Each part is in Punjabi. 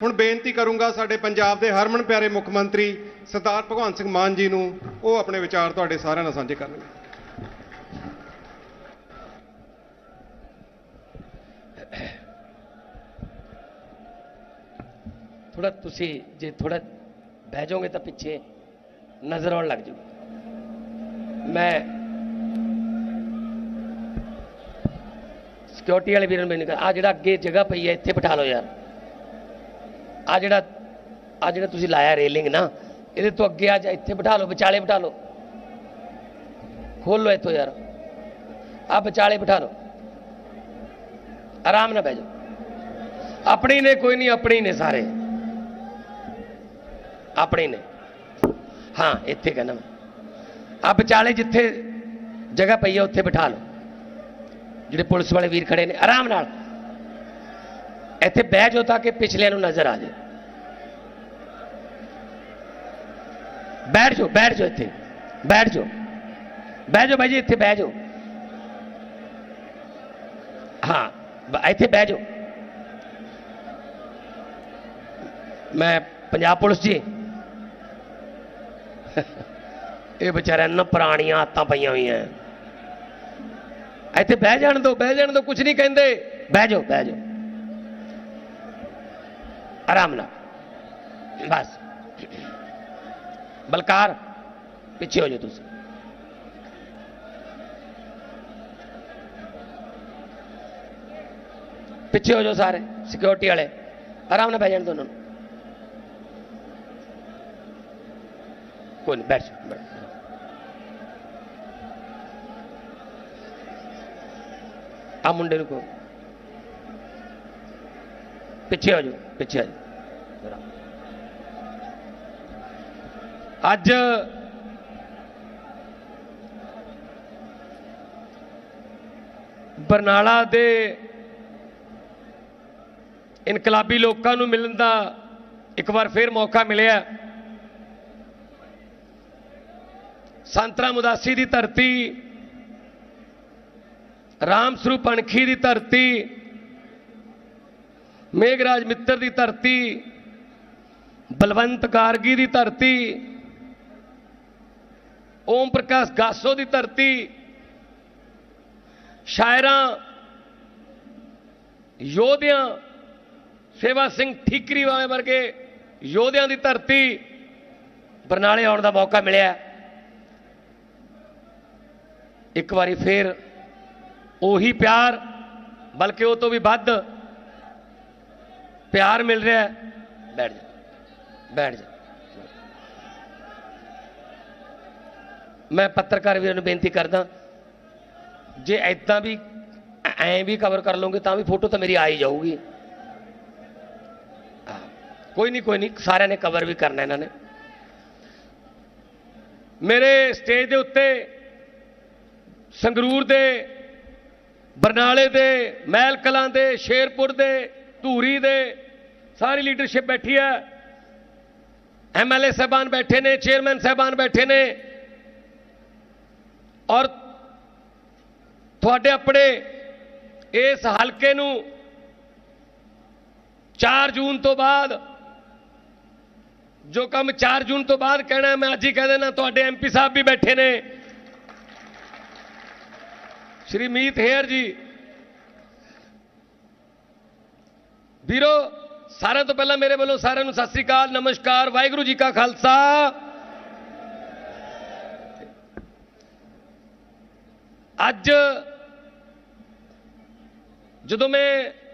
ਹੁਣ ਬੇਨਤੀ ਕਰੂੰਗਾ ਸਾਡੇ ਪੰਜਾਬ ਦੇ ਹਰਮਨ ਪਿਆਰੇ ਮੁੱਖ ਮੰਤਰੀ ਸਰਦਾਰ ਭਗਵੰਤ ਸਿੰਘ ਮਾਨ ਜੀ ਨੂੰ, ਉਹ ਆਪਣੇ ਵਿਚਾਰ ਤੁਹਾਡੇ ਸਾਰਿਆਂ ਨਾਲ ਸਾਂਝੇ ਕਰਨਗੇ। थोड़ा तुसी जे थोड़ा बह जाओगे तो पिछे नजर आने लग जाओ। मैं सिक्योरिटी वाले वीर मैंने कहा आ अगे जगह पई है इत्थे बिठा लो यार। आ जिहड़ा तुसी लाया रेलिंग ना, ये तो अगे आ जा, इत्थे बिठा लो, विचाले बिठा लो, खोल लो इत्थों यार, आ विचाले बिठा लो, आराम ना बह जाओ। अपनी ने कोई नहीं, अपनी ने सारे अपने ने। हाँ इत्थे कहना मैं आप विचाले जिथे जगह पई है उत्थे बिठा लो। जिहड़े पुलिस वाले वीर खड़े ने आराम नाल इत्थे बह जाओ ताकि पिछलियां नूं नजर आ जाए। बैठ जाओ इत्थे, बैठ जाओ, बह जाओ भाई जी, इत्थे बह जाओ। हाँ इत्थे बह जाओ। मैं पंजाब पुलिस जी ये बेचारे ना पुरानियां आदतां पईयां हुई हैं। इत्थे बह जाण दो, बह जाण दो, कुछ नहीं कहंदे, बह जाओ, बह जाओ आराम नाल। बस बलकार पिछे हो जाओ, तुसीं पिछे हो जाओ सारे सिक्योरिटी वाले, आराम नाल बह जाण दो उन्होंने। कोई नहीं, बैठ जाओ, बैठ। आ मुंडे को पिछे हो जाओ, पिछे आ जाओ। अज बरनाला दे इनकलाबी लोगों को मिलने का एक बार फिर मौका मिले। संत राम उदासी की धरती, राम स्वरूप अणखी की धरती, मेघराज मित्तर की धरती, बलवंत गार्गी की धरती, ओम प्रकाश गासो की धरती, शायरां योधियां सेवा सिंह ठीकरी वाले वर्गे योधियां की धरती बरनाले आने का मौका मिले। एक बारी फिर उही प्यार, बल्कि वो तो भी वध प्यार मिल रहा है। बैठ जा, बैठ जा। मैं पत्रकार वीरों को बेनती करदा, जे ऐदा भी ऐ भी कवर कर लोगे तो भी फोटो तो मेरी आ ही जाऊगी। कोई नहीं, सारे ने कवर भी करना इन्होंने। मेरे स्टेज के उत्ते संगरूर दे, बरनाले दे, महल कलां दे, शेरपुर दे, धूरी दे सारी लीडरशिप बैठी है। MLA साहबान बैठे ने, चेयरमैन साहबान बैठे ने, और थोड़े अपने इस हलके नूं 4 जून तो बाद जो काम 4 जून तो बाद कहना मैं अज ही कह देना। थोड़े MP साहब भी बैठे ने, श्री मीत हेयर जी। वीरो सारे तो पहला मेरे वालों सारे नूं सत श्री अकाल, नमस्कार, वाहिगुरू जी का खालसा। अज जदों मैं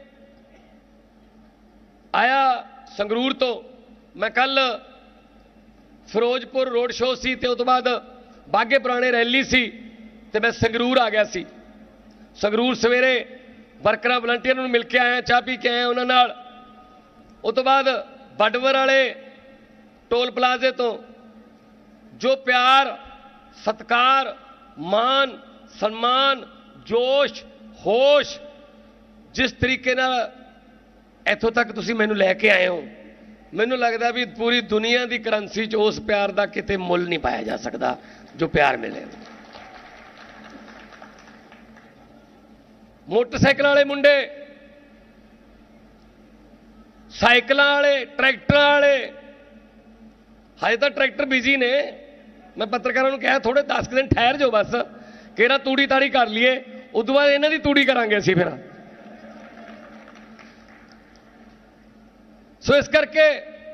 आया संगरूर तो, मैं कल फिरोजपुर रोड शो सी ते उस तो बाद बागे पुराने रैली सी ते मैं संगरूर आ गया सी। संगरूर सवेरे वर्कर वलंटियर मिल के आया, चाह पी के आया उन्होंने। उस तो बाद बडवर वाले टोल प्लाजे तो जो प्यार, सत्कार, मान, सम्मान, जोश, होश जिस तरीके इथों तक तुसी मैनू लैके आए हो, मैनू लगता भी पूरी दुनिया की करंसी च उस प्यार का किते मुल नहीं पाया जा सकता जो प्यार मिले। मोटरसाइकिल वाले मुंडे ਸਾਈਕਲਾਂ ਵਾਲੇ, ਟਰੈਕਟਰਾਂ ਵਾਲੇ। ਹਜੇ ਤਾਂ ਟਰੈਕਟਰ ਬਿਜ਼ੀ ਨੇ। ਮੈਂ ਪੱਤਰਕਾਰਾਂ ਨੂੰ ਕਿਹਾ ਥੋੜੇ 10 ਦਿਨ ਠਹਿਰ ਜਾਓ, ਬਸ ਕਿਹੜਾ ਤੂੜੀ ਤਾੜੀ ਕਰ ਲਈਏ, ਉਦੋਂ ਬਾਅਦ ਇਹਨਾਂ ਦੀ ਤੂੜੀ ਕਰਾਂਗੇ ਅਸੀਂ ਫਿਰ। ਸੋ ਇਸ ਕਰਕੇ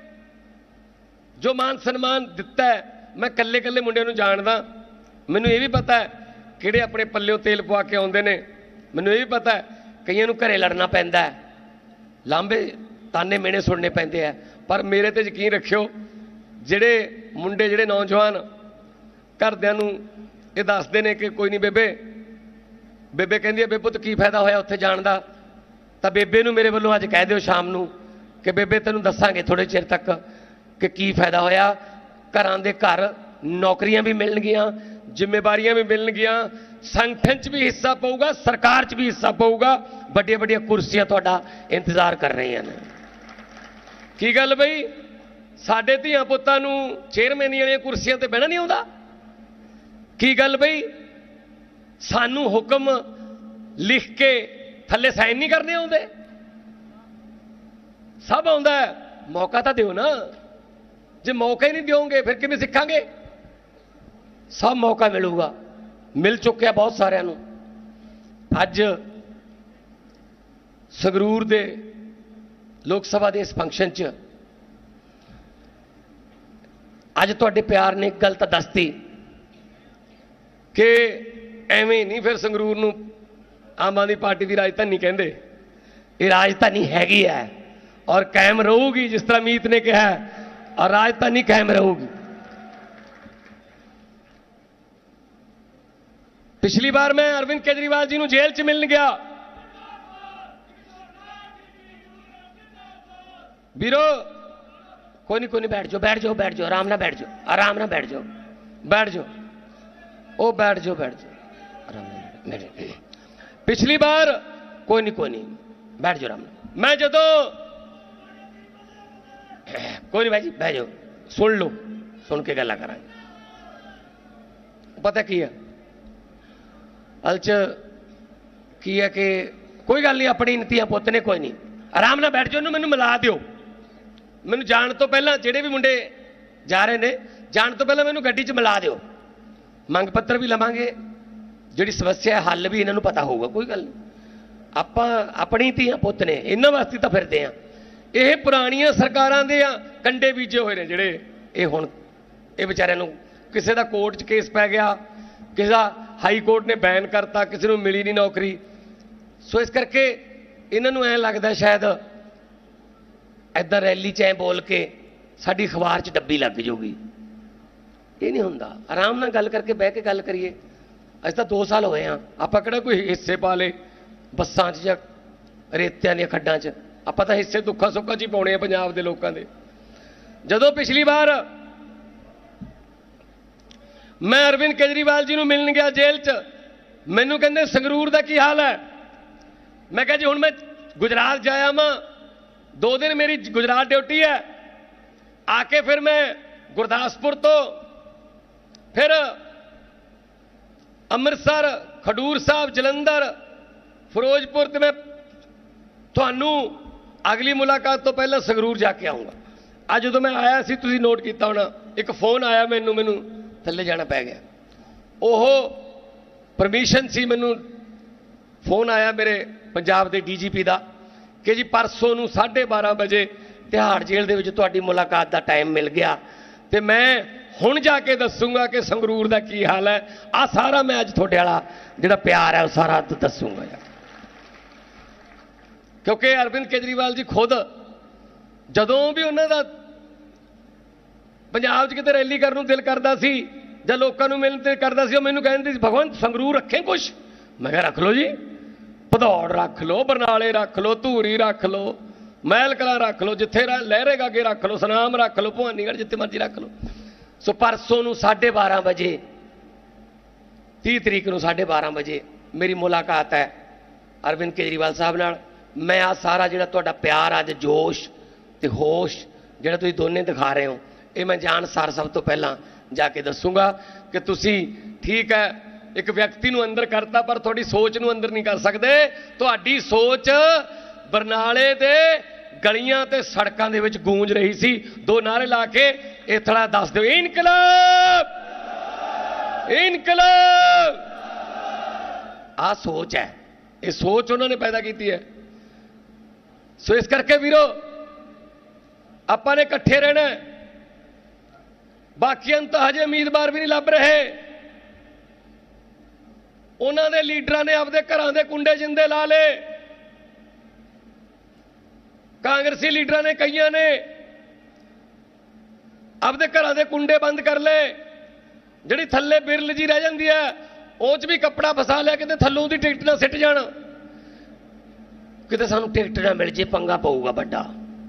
ਜੋ ਮਾਨ ਸਨਮਾਨ ਦਿੱਤਾ ਹੈ, ਮੈਂ ਕੱਲੇ ਕੱਲੇ ਮੁੰਡਿਆਂ ਨੂੰ ਜਾਣਦਾ। ਮੈਨੂੰ ਇਹ ਵੀ ਪਤਾ ਹੈ ਕਿਹੜੇ ਆਪਣੇ ਪੱਲਿਓਂ ਤੇਲ ਪਵਾ ਕੇ ਆਉਂਦੇ ਨੇ। ਮੈਨੂੰ ਇਹ ਵੀ ਪਤਾ ਹੈ ਕਈਆਂ ਨੂੰ ਘਰੇ ਲੜਨਾ ਪੈਂਦਾ ਹੈ, ਲਾਂਬੇ ਤਾਨੇ ਮੇਣੇ ਸੁਣਨੇ ਪੈਂਦੇ ਆ। ਪਰ ਮੇਰੇ ਤੇ ਯਕੀਨ ਰੱਖਿਓ, ਜਿਹੜੇ ਮੁੰਡੇ, ਜਿਹੜੇ ਨੌਜਵਾਨ ਘਰਦਿਆਂ ਨੂੰ ਇਹ ਦੱਸਦੇ ਨੇ ਕਿ ਕੋਈ ਨਹੀਂ ਬੇਬੇ ਕਹਿੰਦੀ ਹੈ ਬੇਬੇ ਤਾਂ ਕੀ ਫਾਇਦਾ ਹੋਇਆ ਉੱਥੇ ਜਾਣ ਦਾ, ਤਾਂ ਬੇਬੇ ਨੂੰ ਮੇਰੇ ਵੱਲੋਂ ਅੱਜ ਕਹਿ ਦਿਓ ਸ਼ਾਮ ਨੂੰ ਕਿ ਬੇਬੇ ਤੈਨੂੰ ਦੱਸਾਂਗੇ ਥੋੜੇ ਚਿਰ ਤੱਕ ਕਿ ਕੀ ਫਾਇਦਾ ਹੋਇਆ। ਘਰਾਂ ਦੇ ਘਰ ਨੌਕਰੀਆਂ ਵੀ ਮਿਲਣਗੀਆਂ, ਜ਼ਿੰਮੇਵਾਰੀਆਂ ਵੀ ਮਿਲਣਗੀਆਂ, ਸੰਗਠਨ 'ਚ ਵੀ ਹਿੱਸਾ ਪਊਗਾ, ਸਰਕਾਰ 'ਚ ਵੀ ਹਿੱਸਾ ਪਊਗਾ, ਵੱਡੀਆਂ ਵੱਡੀਆਂ ਕੁਰਸੀਆਂ ਤੁਹਾਡਾ ਇੰਤਜ਼ਾਰ ਕਰ ਰਹੀਆਂ ਨੇ। ਕੀ ਗੱਲ ਬਈ, ਸਾਡੇ ਧੀਆਂ ਪੁੱਤਾਂ ਨੂੰ ਚੇਅਰਮੈਨੀ ਵਾਲੀਆਂ ਕੁਰਸੀਆਂ ਤੇ ਬਹਿਣਾ ਨਹੀਂ ਆਉਂਦਾ? ਕੀ ਗੱਲ ਬਈ, ਸਾਨੂੰ ਹੁਕਮ ਲਿਖ ਕੇ ਥੱਲੇ ਸਾਈਨ ਨਹੀਂ ਕਰਨੇ ਆਉਂਦੇ? ਸਭ ਆਉਂਦਾ, ਮੌਕਾ ਤਾਂ ਦਿਓ ਨਾ। ਜੇ ਮੌਕਾ ਹੀ ਨਹੀਂ ਦਿਓਗੇ ਫਿਰ ਕਿਵੇਂ ਸਿੱਖਾਂਗੇ? ਸਭ ਮੌਕਾ ਮਿਲੂਗਾ, ਮਿਲ ਚੁੱਕਿਆ ਬਹੁਤ ਸਾਰਿਆਂ ਨੂੰ। ਅੱਜ ਸੰਗਰੂਰ ਦੇ ਲੋਕ ਸਭਾ ਦੇ ਇਸ ਫੰਕਸ਼ਨ 'ਚ ਅੱਜ ਤੁਹਾਡੇ ਪਿਆਰ ਨੇ ਇੱਕ ਗੱਲ ਤਾਂ ਦੱਸਤੀ ਕਿ ਐਵੇਂ ਨਹੀਂ ਫਿਰ ਸੰਗਰੂਰ ਨੂੰ ਆਮ ਆਦਮੀ ਪਾਰਟੀ ਦੀ ਰਾਜਧਾਨੀ ਕਹਿੰਦੇ। ਇਹ ਰਾਜਧਾਨੀ ਹੈਗੀ ਹੈ ਔਰ ਕਾਇਮ ਰਹੂਗੀ, ਜਿਸ ਤਰ੍ਹਾਂ ਮੀਤ ਨੇ ਕਿਹਾ, ਔਰ ਰਾਜਧਾਨੀ ਕਾਇਮ ਰਹੂਗੀ। ਪਿਛਲੀ ਵਾਰ ਮੈਂ ਅਰਵਿੰਦ ਕੇਜਰੀਵਾਲ ਜੀ ਨੂੰ ਜੇਲ੍ਹ 'ਚ ਮਿਲਣ ਗਿਆ। ਵੀਰੋ ਕੋਈ ਨਹੀਂ ਬੈਠ ਜਾਓ, ਆਰਾਮ ਨਾਲ ਬੈਠ ਜਾਓ, ਉਹ ਬੈਠ ਜਾਓ ਆਰਾਮ ਨਾਲ। ਪਿਛਲੀ ਵਾਰ ਕੋਈ ਨਹੀਂ ਬੈਠ ਜਾਓ ਆਰਾਮ ਨਾਲ। ਮੈਂ ਜਦੋਂ ਕੋਈ ਨਹੀਂ ਭਾਈ ਜੀ ਬਹਿ ਜਾਓ, ਸੁਣ ਲਓ, ਸੁਣ ਕੇ ਗੱਲਾਂ ਕਰਾਂਗੇ। ਪਤਾ ਕੀ ਹੈ ਅਲ 'ਚ ਕੀ ਹੈ ਕਿ ਕੋਈ ਗੱਲ ਨਹੀਂ, ਆਪਣੀ ਨੀਤੀਆਂ ਪੁੱਤ ਨੇ, ਕੋਈ ਨਹੀਂ, ਆਰਾਮ ਨਾਲ ਬੈਠ ਜਾਓ। ਉਹਨੂੰ ਮੈਨੂੰ ਮਿਲਾ ਦਿਓ। ਮੈਨੂੰ ਜਾਣ ਤੋਂ ਪਹਿਲਾਂ, ਜਿਹੜੇ ਵੀ ਮੁੰਡੇ ਜਾ ਰਹੇ ਨੇ, ਜਾਣ ਤੋਂ ਪਹਿਲਾਂ ਮੈਨੂੰ ਗੱਡੀ 'ਚ ਮਿਲਾ ਦਿਓ। ਮੰਗ ਪੱਤਰ ਵੀ ਲਵਾਂਗੇ, ਜਿਹੜੀ ਸਮੱਸਿਆ ਹੱਲ ਵੀ ਇਹਨਾਂ ਨੂੰ ਪਤਾ ਹੋਊਗਾ। ਕੋਈ ਗੱਲ ਨਹੀਂ, ਆਪਾਂ ਆਪਣੀ ਧੀਆਂ ਪੁੱਤ ਨੇ, ਇਹਨਾਂ ਵਾਸਤੇ ਤਾਂ ਫਿਰਦੇ ਆ। ਇਹ ਪੁਰਾਣੀਆਂ ਸਰਕਾਰਾਂ ਦੇ ਆ ਕੰਡੇ ਬੀਜੇ ਹੋਏ ਨੇ ਜਿਹੜੇ ਇਹ ਹੁਣ ਇਹ ਵਿਚਾਰਿਆਂ ਨੂੰ, ਕਿਸੇ ਦਾ ਕੋਰਟ 'ਚ ਕੇਸ ਪੈ ਗਿਆ, ਕਿਸੇ ਦਾ ਹਾਈ ਕੋਰਟ ਨੇ ਬੈਨ ਕਰਤਾ, ਕਿਸੇ ਨੂੰ ਮਿਲੀ ਨਹੀਂ ਨੌਕਰੀ। ਸੋ ਇਸ ਕਰਕੇ ਇਹਨਾਂ ਨੂੰ ਐਂ ਲੱਗਦਾ ਸ਼ਾਇਦ ਐਦਾਂ ਰੈਲੀ 'ਚ ਐਂ ਬੋਲ ਕੇ ਸਾਡੀ ਅਖਬਾਰ 'ਚ ਡੱਬੀ ਲੱਗ ਜਾਊਗੀ। ਇਹ ਨਹੀਂ ਹੁੰਦਾ। ਆਰਾਮ ਨਾਲ ਗੱਲ ਕਰਕੇ ਬਹਿ ਕੇ ਗੱਲ ਕਰੀਏ। ਅਸੀਂ ਤਾਂ 2 ਸਾਲ ਹੋਏ ਆ, ਆਪਾਂ ਕਿਹੜਾ ਕੋਈ ਹਿੱਸੇ ਪਾ ਲਏ ਬੱਸਾਂ 'ਚ ਜਾਂ ਰੇਤਿਆਂ ਦੀਆਂ ਖੱਡਾਂ 'ਚ। ਆਪਾਂ ਤਾਂ ਹਿੱਸੇ ਦੁੱਖਾਂ ਸੁੱਖਾਂ 'ਚ ਹੀ ਪਾਉਣੇ ਆ ਪੰਜਾਬ ਦੇ ਲੋਕਾਂ ਦੇ। ਜਦੋਂ ਪਿਛਲੀ ਵਾਰ ਮੈਂ ਅਰਵਿੰਦ ਕੇਜਰੀਵਾਲ ਜੀ ਨੂੰ ਮਿਲਣ ਗਿਆ ਜੇਲ੍ਹ 'ਚ, ਮੈਨੂੰ ਕਹਿੰਦੇ ਸੰਗਰੂਰ ਦਾ ਕੀ ਹਾਲ ਹੈ? ਮੈਂ ਕਿਹਾ ਜੀ ਹੁਣ ਮੈਂ ਗੁਜਰਾਤ ਜਾਇਆ ਵਾਂ, 2 ਦਿਨ ਮੇਰੀ ਗੁਜਰਾਤ ਡਿਊਟੀ ਹੈ। ਆ ਕੇ ਫਿਰ ਮੈਂ ਗੁਰਦਾਸਪੁਰ ਤੋਂ ਫਿਰ ਅੰਮ੍ਰਿਤਸਰ, ਖਡੂਰ ਸਾਹਿਬ, ਜਲੰਧਰ, ਫਿਰੋਜ਼ਪੁਰ, ਤੇ ਮੈਂ ਤੁਹਾਨੂੰ ਅਗਲੀ ਮੁਲਾਕਾਤ ਤੋਂ ਪਹਿਲਾਂ ਸੰਗਰੂਰ ਜਾ ਕੇ ਆਉਂਗਾ। ਅੱਜ ਜਦੋਂ ਮੈਂ ਆਇਆ ਸੀ, ਤੁਸੀਂ ਨੋਟ ਕੀਤਾ ਹੋਣਾ, ਇੱਕ ਫੋਨ ਆਇਆ ਮੈਨੂੰ ਥੱਲੇ ਜਾਣਾ ਪੈ ਗਿਆ। ਉਹ ਪਰਮਿਸ਼ਨ ਸੀ, ਮੈਨੂੰ ਫੋਨ ਆਇਆ ਮੇਰੇ ਪੰਜਾਬ ਦੇ ਡੀਜੀਪੀ ਦਾ ਕਿ ਜੀ ਪਰਸੋਂ ਨੂੰ 12:30 ਵਜੇ ਤਿਹਾੜ ਜੇਲ੍ਹ ਦੇ ਵਿੱਚ ਤੁਹਾਡੀ ਮੁਲਾਕਾਤ ਦਾ ਟਾਈਮ ਮਿਲ ਗਿਆ, ਤੇ ਮੈਂ ਹੁਣ ਜਾ ਕੇ ਦੱਸੂਗਾ ਕਿ ਸੰਗਰੂਰ ਦਾ ਕੀ ਹਾਲ ਹੈ। ਆ ਸਾਰਾ ਮੈਂ ਅੱਜ ਤੁਹਾਡੇ ਵਾਲਾ ਜਿਹੜਾ ਪਿਆਰ ਹੈ ਉਹ ਸਾਰਾ ਦੱਸੂਗਾ ਯਾਰ। ਕਿਉਂਕਿ ਅਰਵਿੰਦ ਕੇਜਰੀਵਾਲ ਜੀ ਖੁਦ ਜਦੋਂ ਵੀ ਉਹਨਾਂ ਦਾ ਪੰਜਾਬ 'ਚ ਕਿਤੇ ਰੈਲੀ ਕਰਨ ਨੂੰ ਦਿਲ ਕਰਦਾ ਸੀ ਜਾਂ ਲੋਕਾਂ ਨੂੰ ਮਿਲਣ ਤੇ ਕਰਦਾ ਸੀ, ਉਹ ਮੈਨੂੰ ਕਹਿੰਦੇ ਸੀ ਭਗਵੰਤ ਸੰਗਰੂਰ ਰੱਖੇ ਕੁਛ। ਮੈਂ ਕਿਹਾ ਰੱਖ ਲਓ ਜੀ, ਭਦੌੜ ਰੱਖ ਲਓ, ਬਰਨਾਲੇ ਰੱਖ ਲਓ, ਧੂਰੀ ਰੱਖ ਲਓ, ਮਹਿਲ ਕਲਾਂ ਰੱਖ ਲਓ, ਜਿੱਥੇ ਲਹਿਰੇਗਾ ਅੱਗੇ ਰੱਖ ਲਓ, ਸੁਨਾਮ ਰੱਖ ਲਓ, ਭਵਾਨੀਗੜ੍ਹ, ਜਿੱਥੇ ਮਰਜ਼ੀ ਰੱਖ ਲਓ। ਸੋ ਪਰਸੋਂ ਨੂੰ 12:30 ਵਜੇ, 30 ਤਰੀਕ ਨੂੰ 12:30 ਵਜੇ ਮੇਰੀ ਮੁਲਾਕਾਤ ਹੈ ਅਰਵਿੰਦ ਕੇਜਰੀਵਾਲ ਸਾਹਿਬ ਨਾਲ। ਮੈਂ ਆ ਸਾਰਾ ਜਿਹੜਾ ਤੁਹਾਡਾ ਪਿਆਰ, ਅੱਜ ਜੋਸ਼ ਤੇ ਹੋਸ਼ ਜਿਹੜਾ ਤੁਸੀਂ ਦੋਨੇ ਦਿਖਾ ਰਹੇ ਹੋ, ਇਹ ਮੈਂ ਜਾਣ ਸਾਰ ਸਭ ਤੋਂ ਪਹਿਲਾਂ ਜਾ ਕੇ ਦੱਸੂਗਾ ਕਿ ਤੁਸੀਂ ਠੀਕ ਹੈ ਇੱਕ ਵਿਅਕਤੀ ਨੂੰ ਅੰਦਰ ਕਰਤਾ ਪਰ ਤੁਹਾਡੀ ਸੋਚ ਨੂੰ ਅੰਦਰ ਨਹੀਂ ਕਰ ਸਕਦੇ। ਤੁਹਾਡੀ ਸੋਚ ਬਰਨਾਲੇ ਦੇ ਗਲੀਆਂ ਤੇ ਸੜਕਾਂ ਦੇ ਵਿੱਚ ਗੂੰਜ ਰਹੀ ਸੀ। ਦੋ ਨਾਰੇ ਲਾ ਕੇ ਇਹ ਥੜਾ ਦੱਸ ਦਿਓ, ਇਨਕਲਾਬ ਇਨਕਲਾਬ। ਆ ਸੋਚ ਹੈ, ਇਹ ਸੋਚ ਉਹਨਾਂ ਨੇ ਪੈਦਾ ਕੀਤੀ ਹੈ। ਸੋ ਇਸ ਕਰਕੇ ਵੀਰੋ ਆਪਾਂ ਨੇ ਇਕੱਠੇ ਰਹਿਣਾ। ਬਾਕੀਆਂ ਨੂੰ ਤਾਂ ਹਜੇ ਉਮੀਦਵਾਰ ਵੀ ਨਹੀਂ ਲੱਭ ਰਹੇ। ਉਹਨਾਂ ਦੇ ਲੀਡਰਾਂ ਨੇ ਆਪਦੇ ਘਰਾਂ ਦੇ ਕੁੰਡੇ ਜਿੰਦੇ ਲਾ ਲਏ। ਕਾਂਗਰਸੀ ਲੀਡਰਾਂ ਨੇ ਕਈਆਂ ਨੇ ਆਪਦੇ ਘਰਾਂ ਦੇ ਕੁੰਡੇ ਬੰਦ ਕਰ ਲਏ। ਜਿਹੜੀ ਥੱਲੇ ਬਿਰਲ ਜੀ ਰਹਿ ਜਾਂਦੀ ਹੈ ਉਹ 'ਚ ਵੀ ਕੱਪੜਾ ਫਸਾ ਲਿਆ, ਕਿਤੇ ਥੱਲੋਂ ਦੀ ਟਿਕਟ ਨਾ ਸਿੱਟ ਜਾਣ, ਕਿਤੇ ਸਾਨੂੰ ਟਿਕਟ ਨਾ ਮਿਲ ਜੇ, ਪੰਗਾ ਪਊਗਾ ਵੱਡਾ।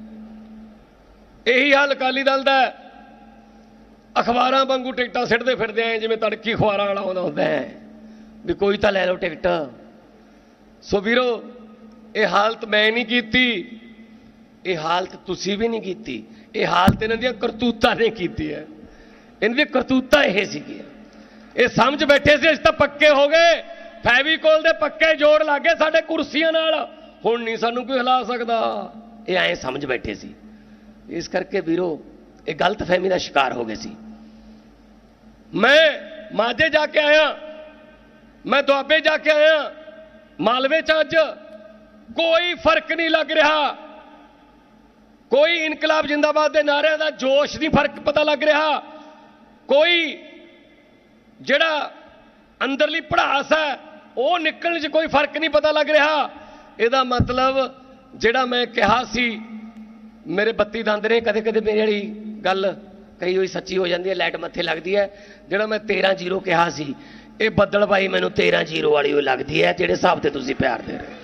ਇਹੀ ਹਾਲ ਅਕਾਲੀ ਦਲ ਦਾ। ਅਖਬਾਰਾਂ ਵਾਂਗੂ ਟਿਕਟਾਂ ਸਿੱਟਦੇ ਫਿਰਦੇ ਆਏ ਜਿਵੇਂ ਤੜਕੀ ਅਖਬਾਰਾਂ ਵਾਲਾ ਆਉਂਦਾ ਹੁੰਦਾ ਹੈ ਵੀ ਕੋਈ ਤਾਂ ਲੈ ਲਓ ਟਿਕਟ। ਸੋ ਵੀਰੋ ਇਹ ਹਾਲਤ ਮੈਂ ਨਹੀਂ ਕੀਤੀ, ਇਹ ਹਾਲਤ ਤੁਸੀਂ ਵੀ ਨਹੀਂ ਕੀਤੀ, ਇਹ ਹਾਲਤ ਇਹਨਾਂ ਦੀਆਂ ਕਰਤੂਤਾਂ ਨੇ ਕੀਤੀ ਹੈ। ਇਹਨਾਂ ਦੀਆਂ ਕਰਤੂਤਾਂ ਇਹ ਸੀਗੀਆਂ। ਇਹ ਸਮਝ ਬੈਠੇ ਸੀ ਅਸੀਂ ਤਾਂ ਪੱਕੇ ਹੋ ਗਏ, ਫੈਵੀਕੋਲ ਦੇ ਪੱਕੇ ਜੋੜ ਲੱਗੇ ਸਾਡੇ ਕੁਰਸੀਆਂ ਨਾਲ, ਹੁਣ ਨਹੀਂ ਸਾਨੂੰ ਕੋਈ ਹਿਲਾ ਸਕਦਾ। ਇਹ ਐਂ ਸਮਝ ਬੈਠੇ ਸੀ। ਇਸ ਕਰਕੇ ਵੀਰੋ ਇਹ ਗਲਤਫਹਿਮੀ ਦਾ ਸ਼ਿਕਾਰ ਹੋ ਗਏ ਸੀ। ਮੈਂ ਮਾਝੇ ਜਾ ਕੇ ਆਇਆ, ਮੈਂ ਦੁਆਬੇ ਜਾ ਕੇ ਆਇਆ, ਮਾਲਵੇ 'ਚ ਅੱਜ ਕੋਈ ਫਰਕ ਨਹੀਂ ਲੱਗ ਰਿਹਾ। ਕੋਈ ਇਨਕਲਾਬ ਜਿੰਦਾਬਾਦ ਦੇ ਨਾਰਿਆਂ ਦਾ ਜੋਸ਼ ਨਹੀਂ ਫਰਕ ਪਤਾ ਲੱਗ ਰਿਹਾ। ਕੋਈ ਜਿਹੜਾ ਅੰਦਰਲੀ ਭੜਾਸ ਹੈ ਉਹ ਨਿਕਲਣ 'ਚ ਕੋਈ ਫਰਕ ਨਹੀਂ ਪਤਾ ਲੱਗ ਰਿਹਾ। ਇਹਦਾ ਮਤਲਬ ਜਿਹੜਾ ਮੈਂ ਕਿਹਾ ਸੀ ਮੇਰੇ 32 ਦੰਦ ਨੇ, ਕਦੇ ਕਦੇ ਮੇਰੀ ਜਿਹੜੀ ਗੱਲ ਕਹੀ ਹੋਈ ਸੱਚੀ ਹੋ ਜਾਂਦੀ ਹੈ, ਲਾਈਟ ਮੱਥੇ ਲੱਗਦੀ ਹੈ। ਜਿਹੜਾ ਮੈਂ 13-0 ਕਿਹਾ ਸੀ ਇਹ ਬੱਦਲ ਬਾਈ ਮੈਨੂੰ 13-0 ਵਾਲੀ ਉਹ ਲੱਗਦੀ ਹੈ, ਜਿਹੜੇ ਹਿਸਾਬ ਤੇ ਤੁਸੀਂ ਪਿਆਰ ਦੇ ਰਹੇ।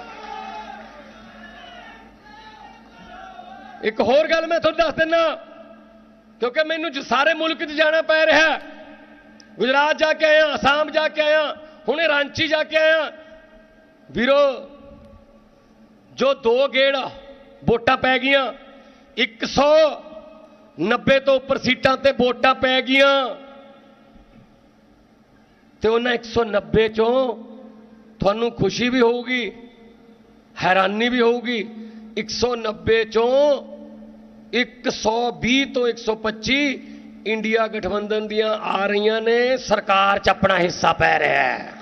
ਇੱਕ ਹੋਰ ਗੱਲ ਮੈਂ ਤੁਹਾਨੂੰ ਦੱਸ ਦਿੰਦਾ, ਕਿਉਂਕਿ ਮੈਨੂੰ ਸਾਰੇ ਮੁਲਕ 'ਚ ਜਾਣਾ ਪੈ ਰਿਹਾ। ਗੁਜਰਾਤ ਜਾ ਕੇ ਆਇਆ, ਅਸਾਮ ਜਾ ਕੇ ਆਇਆ, ਹੁਣੇ ਰਾਂਚੀ ਜਾ ਕੇ ਆਇਆ। ਵੀਰੋ ਜੋ 2 ਗੇੜ ਵੋਟਾਂ ਪੈ ਗਈਆਂ, 190 ਤੋਂ ਉੱਪਰ ਸੀਟਾਂ ਤੇ ਵੋਟਾਂ ਪੈ ਗਈਆਂ, ਤੇ ਉਹਨਾਂ 190 ਚੋਂ ਤੁਹਾਨੂੰ ਖੁਸ਼ੀ ਵੀ ਹੋਊਗੀ, ਹੈਰਾਨੀ ਵੀ ਹੋਊਗੀ। 190 ਚੋਂ 120 ਤੋਂ 125 ਇੰਡੀਆ ਗਠਬੰਧਨ ਦੀਆਂ ਆ ਰਹੀਆਂ ਨੇ, ਸਰਕਾਰ 'ਚ ਆਪਣਾ ਹਿੱਸਾ ਪੈ ਰਿਹਾ ਹੈ।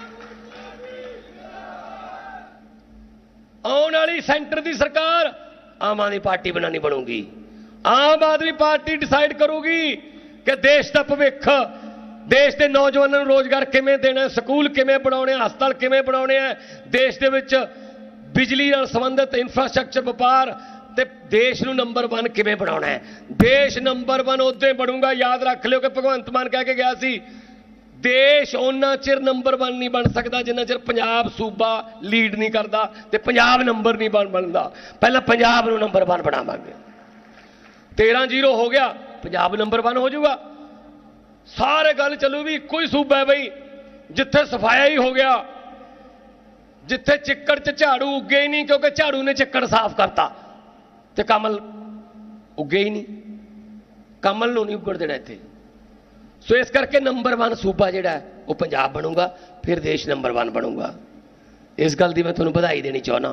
ਆਉਣ ਵਾਲੀ ਸੈਂਟਰ ਦੀ ਸਰਕਾਰ ਆਮ ਆਦਮੀ ਪਾਰਟੀ ਬਣਾਣੀ ਬਣੂਗੀ। ਆਮ ਆਦਮੀ ਪਾਰਟੀ ਡਿਸਾਈਡ ਕਰੂਗੀ ਕਿ ਦੇਸ਼ ਦਾ ਭਵਿੱਖ, ਦੇਸ਼ ਦੇ ਨੌਜਵਾਨਾਂ ਨੂੰ ਰੋਜ਼ਗਾਰ ਕਿਵੇਂ ਦੇਣਾ, ਸਕੂਲ ਕਿਵੇਂ ਬਣਾਉਣੇ, ਹਸਪਤਾਲ ਕਿਵੇਂ ਬਣਾਉਣੇ ਆ, ਦੇਸ਼ ਦੇ ਵਿੱਚ ਬਿਜਲੀ ਨਾਲ ਸੰਬੰਧਿਤ ਇਨਫਰਾਸਟ੍ਰਕਚਰ, ਵਪਾਰ ਤੇ ਦੇਸ਼ ਨੂੰ ਨੰਬਰ 1 ਕਿਵੇਂ ਬਣਾਉਣਾ ਹੈ। ਦੇਸ਼ ਨੰਬਰ 1 ਉਦੋਂ ਬਣੂਗਾ, ਯਾਦ ਰੱਖ ਲਿਓ ਕਿ ਭਗਵੰਤ ਮਾਨ ਕਹਿ ਕੇ ਗਿਆ ਸੀ, ਦੇਸ਼ ਉਹਨਾਂ ਚਿਰ ਨੰਬਰ 1 ਨਹੀਂ ਬਣ ਸਕਦਾ ਜਿੰਨਾ ਚਿਰ ਪੰਜਾਬ ਸੂਬਾ ਲੀਡ ਨਹੀਂ ਕਰਦਾ ਤੇ ਪੰਜਾਬ ਨੰਬਰ ਨਹੀਂ ਬਣਦਾ। ਪਹਿਲਾਂ ਪੰਜਾਬ ਨੂੰ ਨੰਬਰ 1 ਬਣਾਵਾਂਗੇ। 13-0 ਹੋ ਗਿਆ, ਪੰਜਾਬ ਨੰਬਰ 1 ਹੋ ਜਾਊਗਾ। ਸਾਰੇ ਗੱਲ ਚੱਲੂ ਵੀ ਇੱਕੋ ਹੀ ਸੂਬਾ ਹੈ ਬਈ, ਜਿੱਥੇ ਸਫਾਇਆ ਹੀ ਹੋ ਗਿਆ, ਜਿੱਥੇ ਚਿੱਕੜ 'ਚ ਝਾੜੂ ਉੱਗੇ ਹੀ ਨਹੀਂ, ਕਿਉਂਕਿ ਝਾੜੂ ਨੇ ਚਿੱਕੜ ਸਾਫ਼ ਕਰਤਾ ਤੇ ਕਮਲ ਉੱਗੇ ਹੀ ਨਹੀਂ, ਕਮਲ ਨੂੰ ਨਹੀਂ ਉੱਗਣ ਦੇਣਾ ਇੱਥੇ। ਸੋ ਇਸ ਕਰਕੇ ਨੰਬਰ 1 ਸੂਬਾ ਜਿਹੜਾ ਉਹ ਪੰਜਾਬ ਬਣੂਗਾ, ਫਿਰ ਦੇਸ਼ ਨੰਬਰ 1 ਬਣੂਗਾ। ਇਸ ਗੱਲ ਦੀ ਮੈਂ ਤੁਹਾਨੂੰ ਵਧਾਈ ਦੇਣੀ ਚਾਹੁੰਦਾ।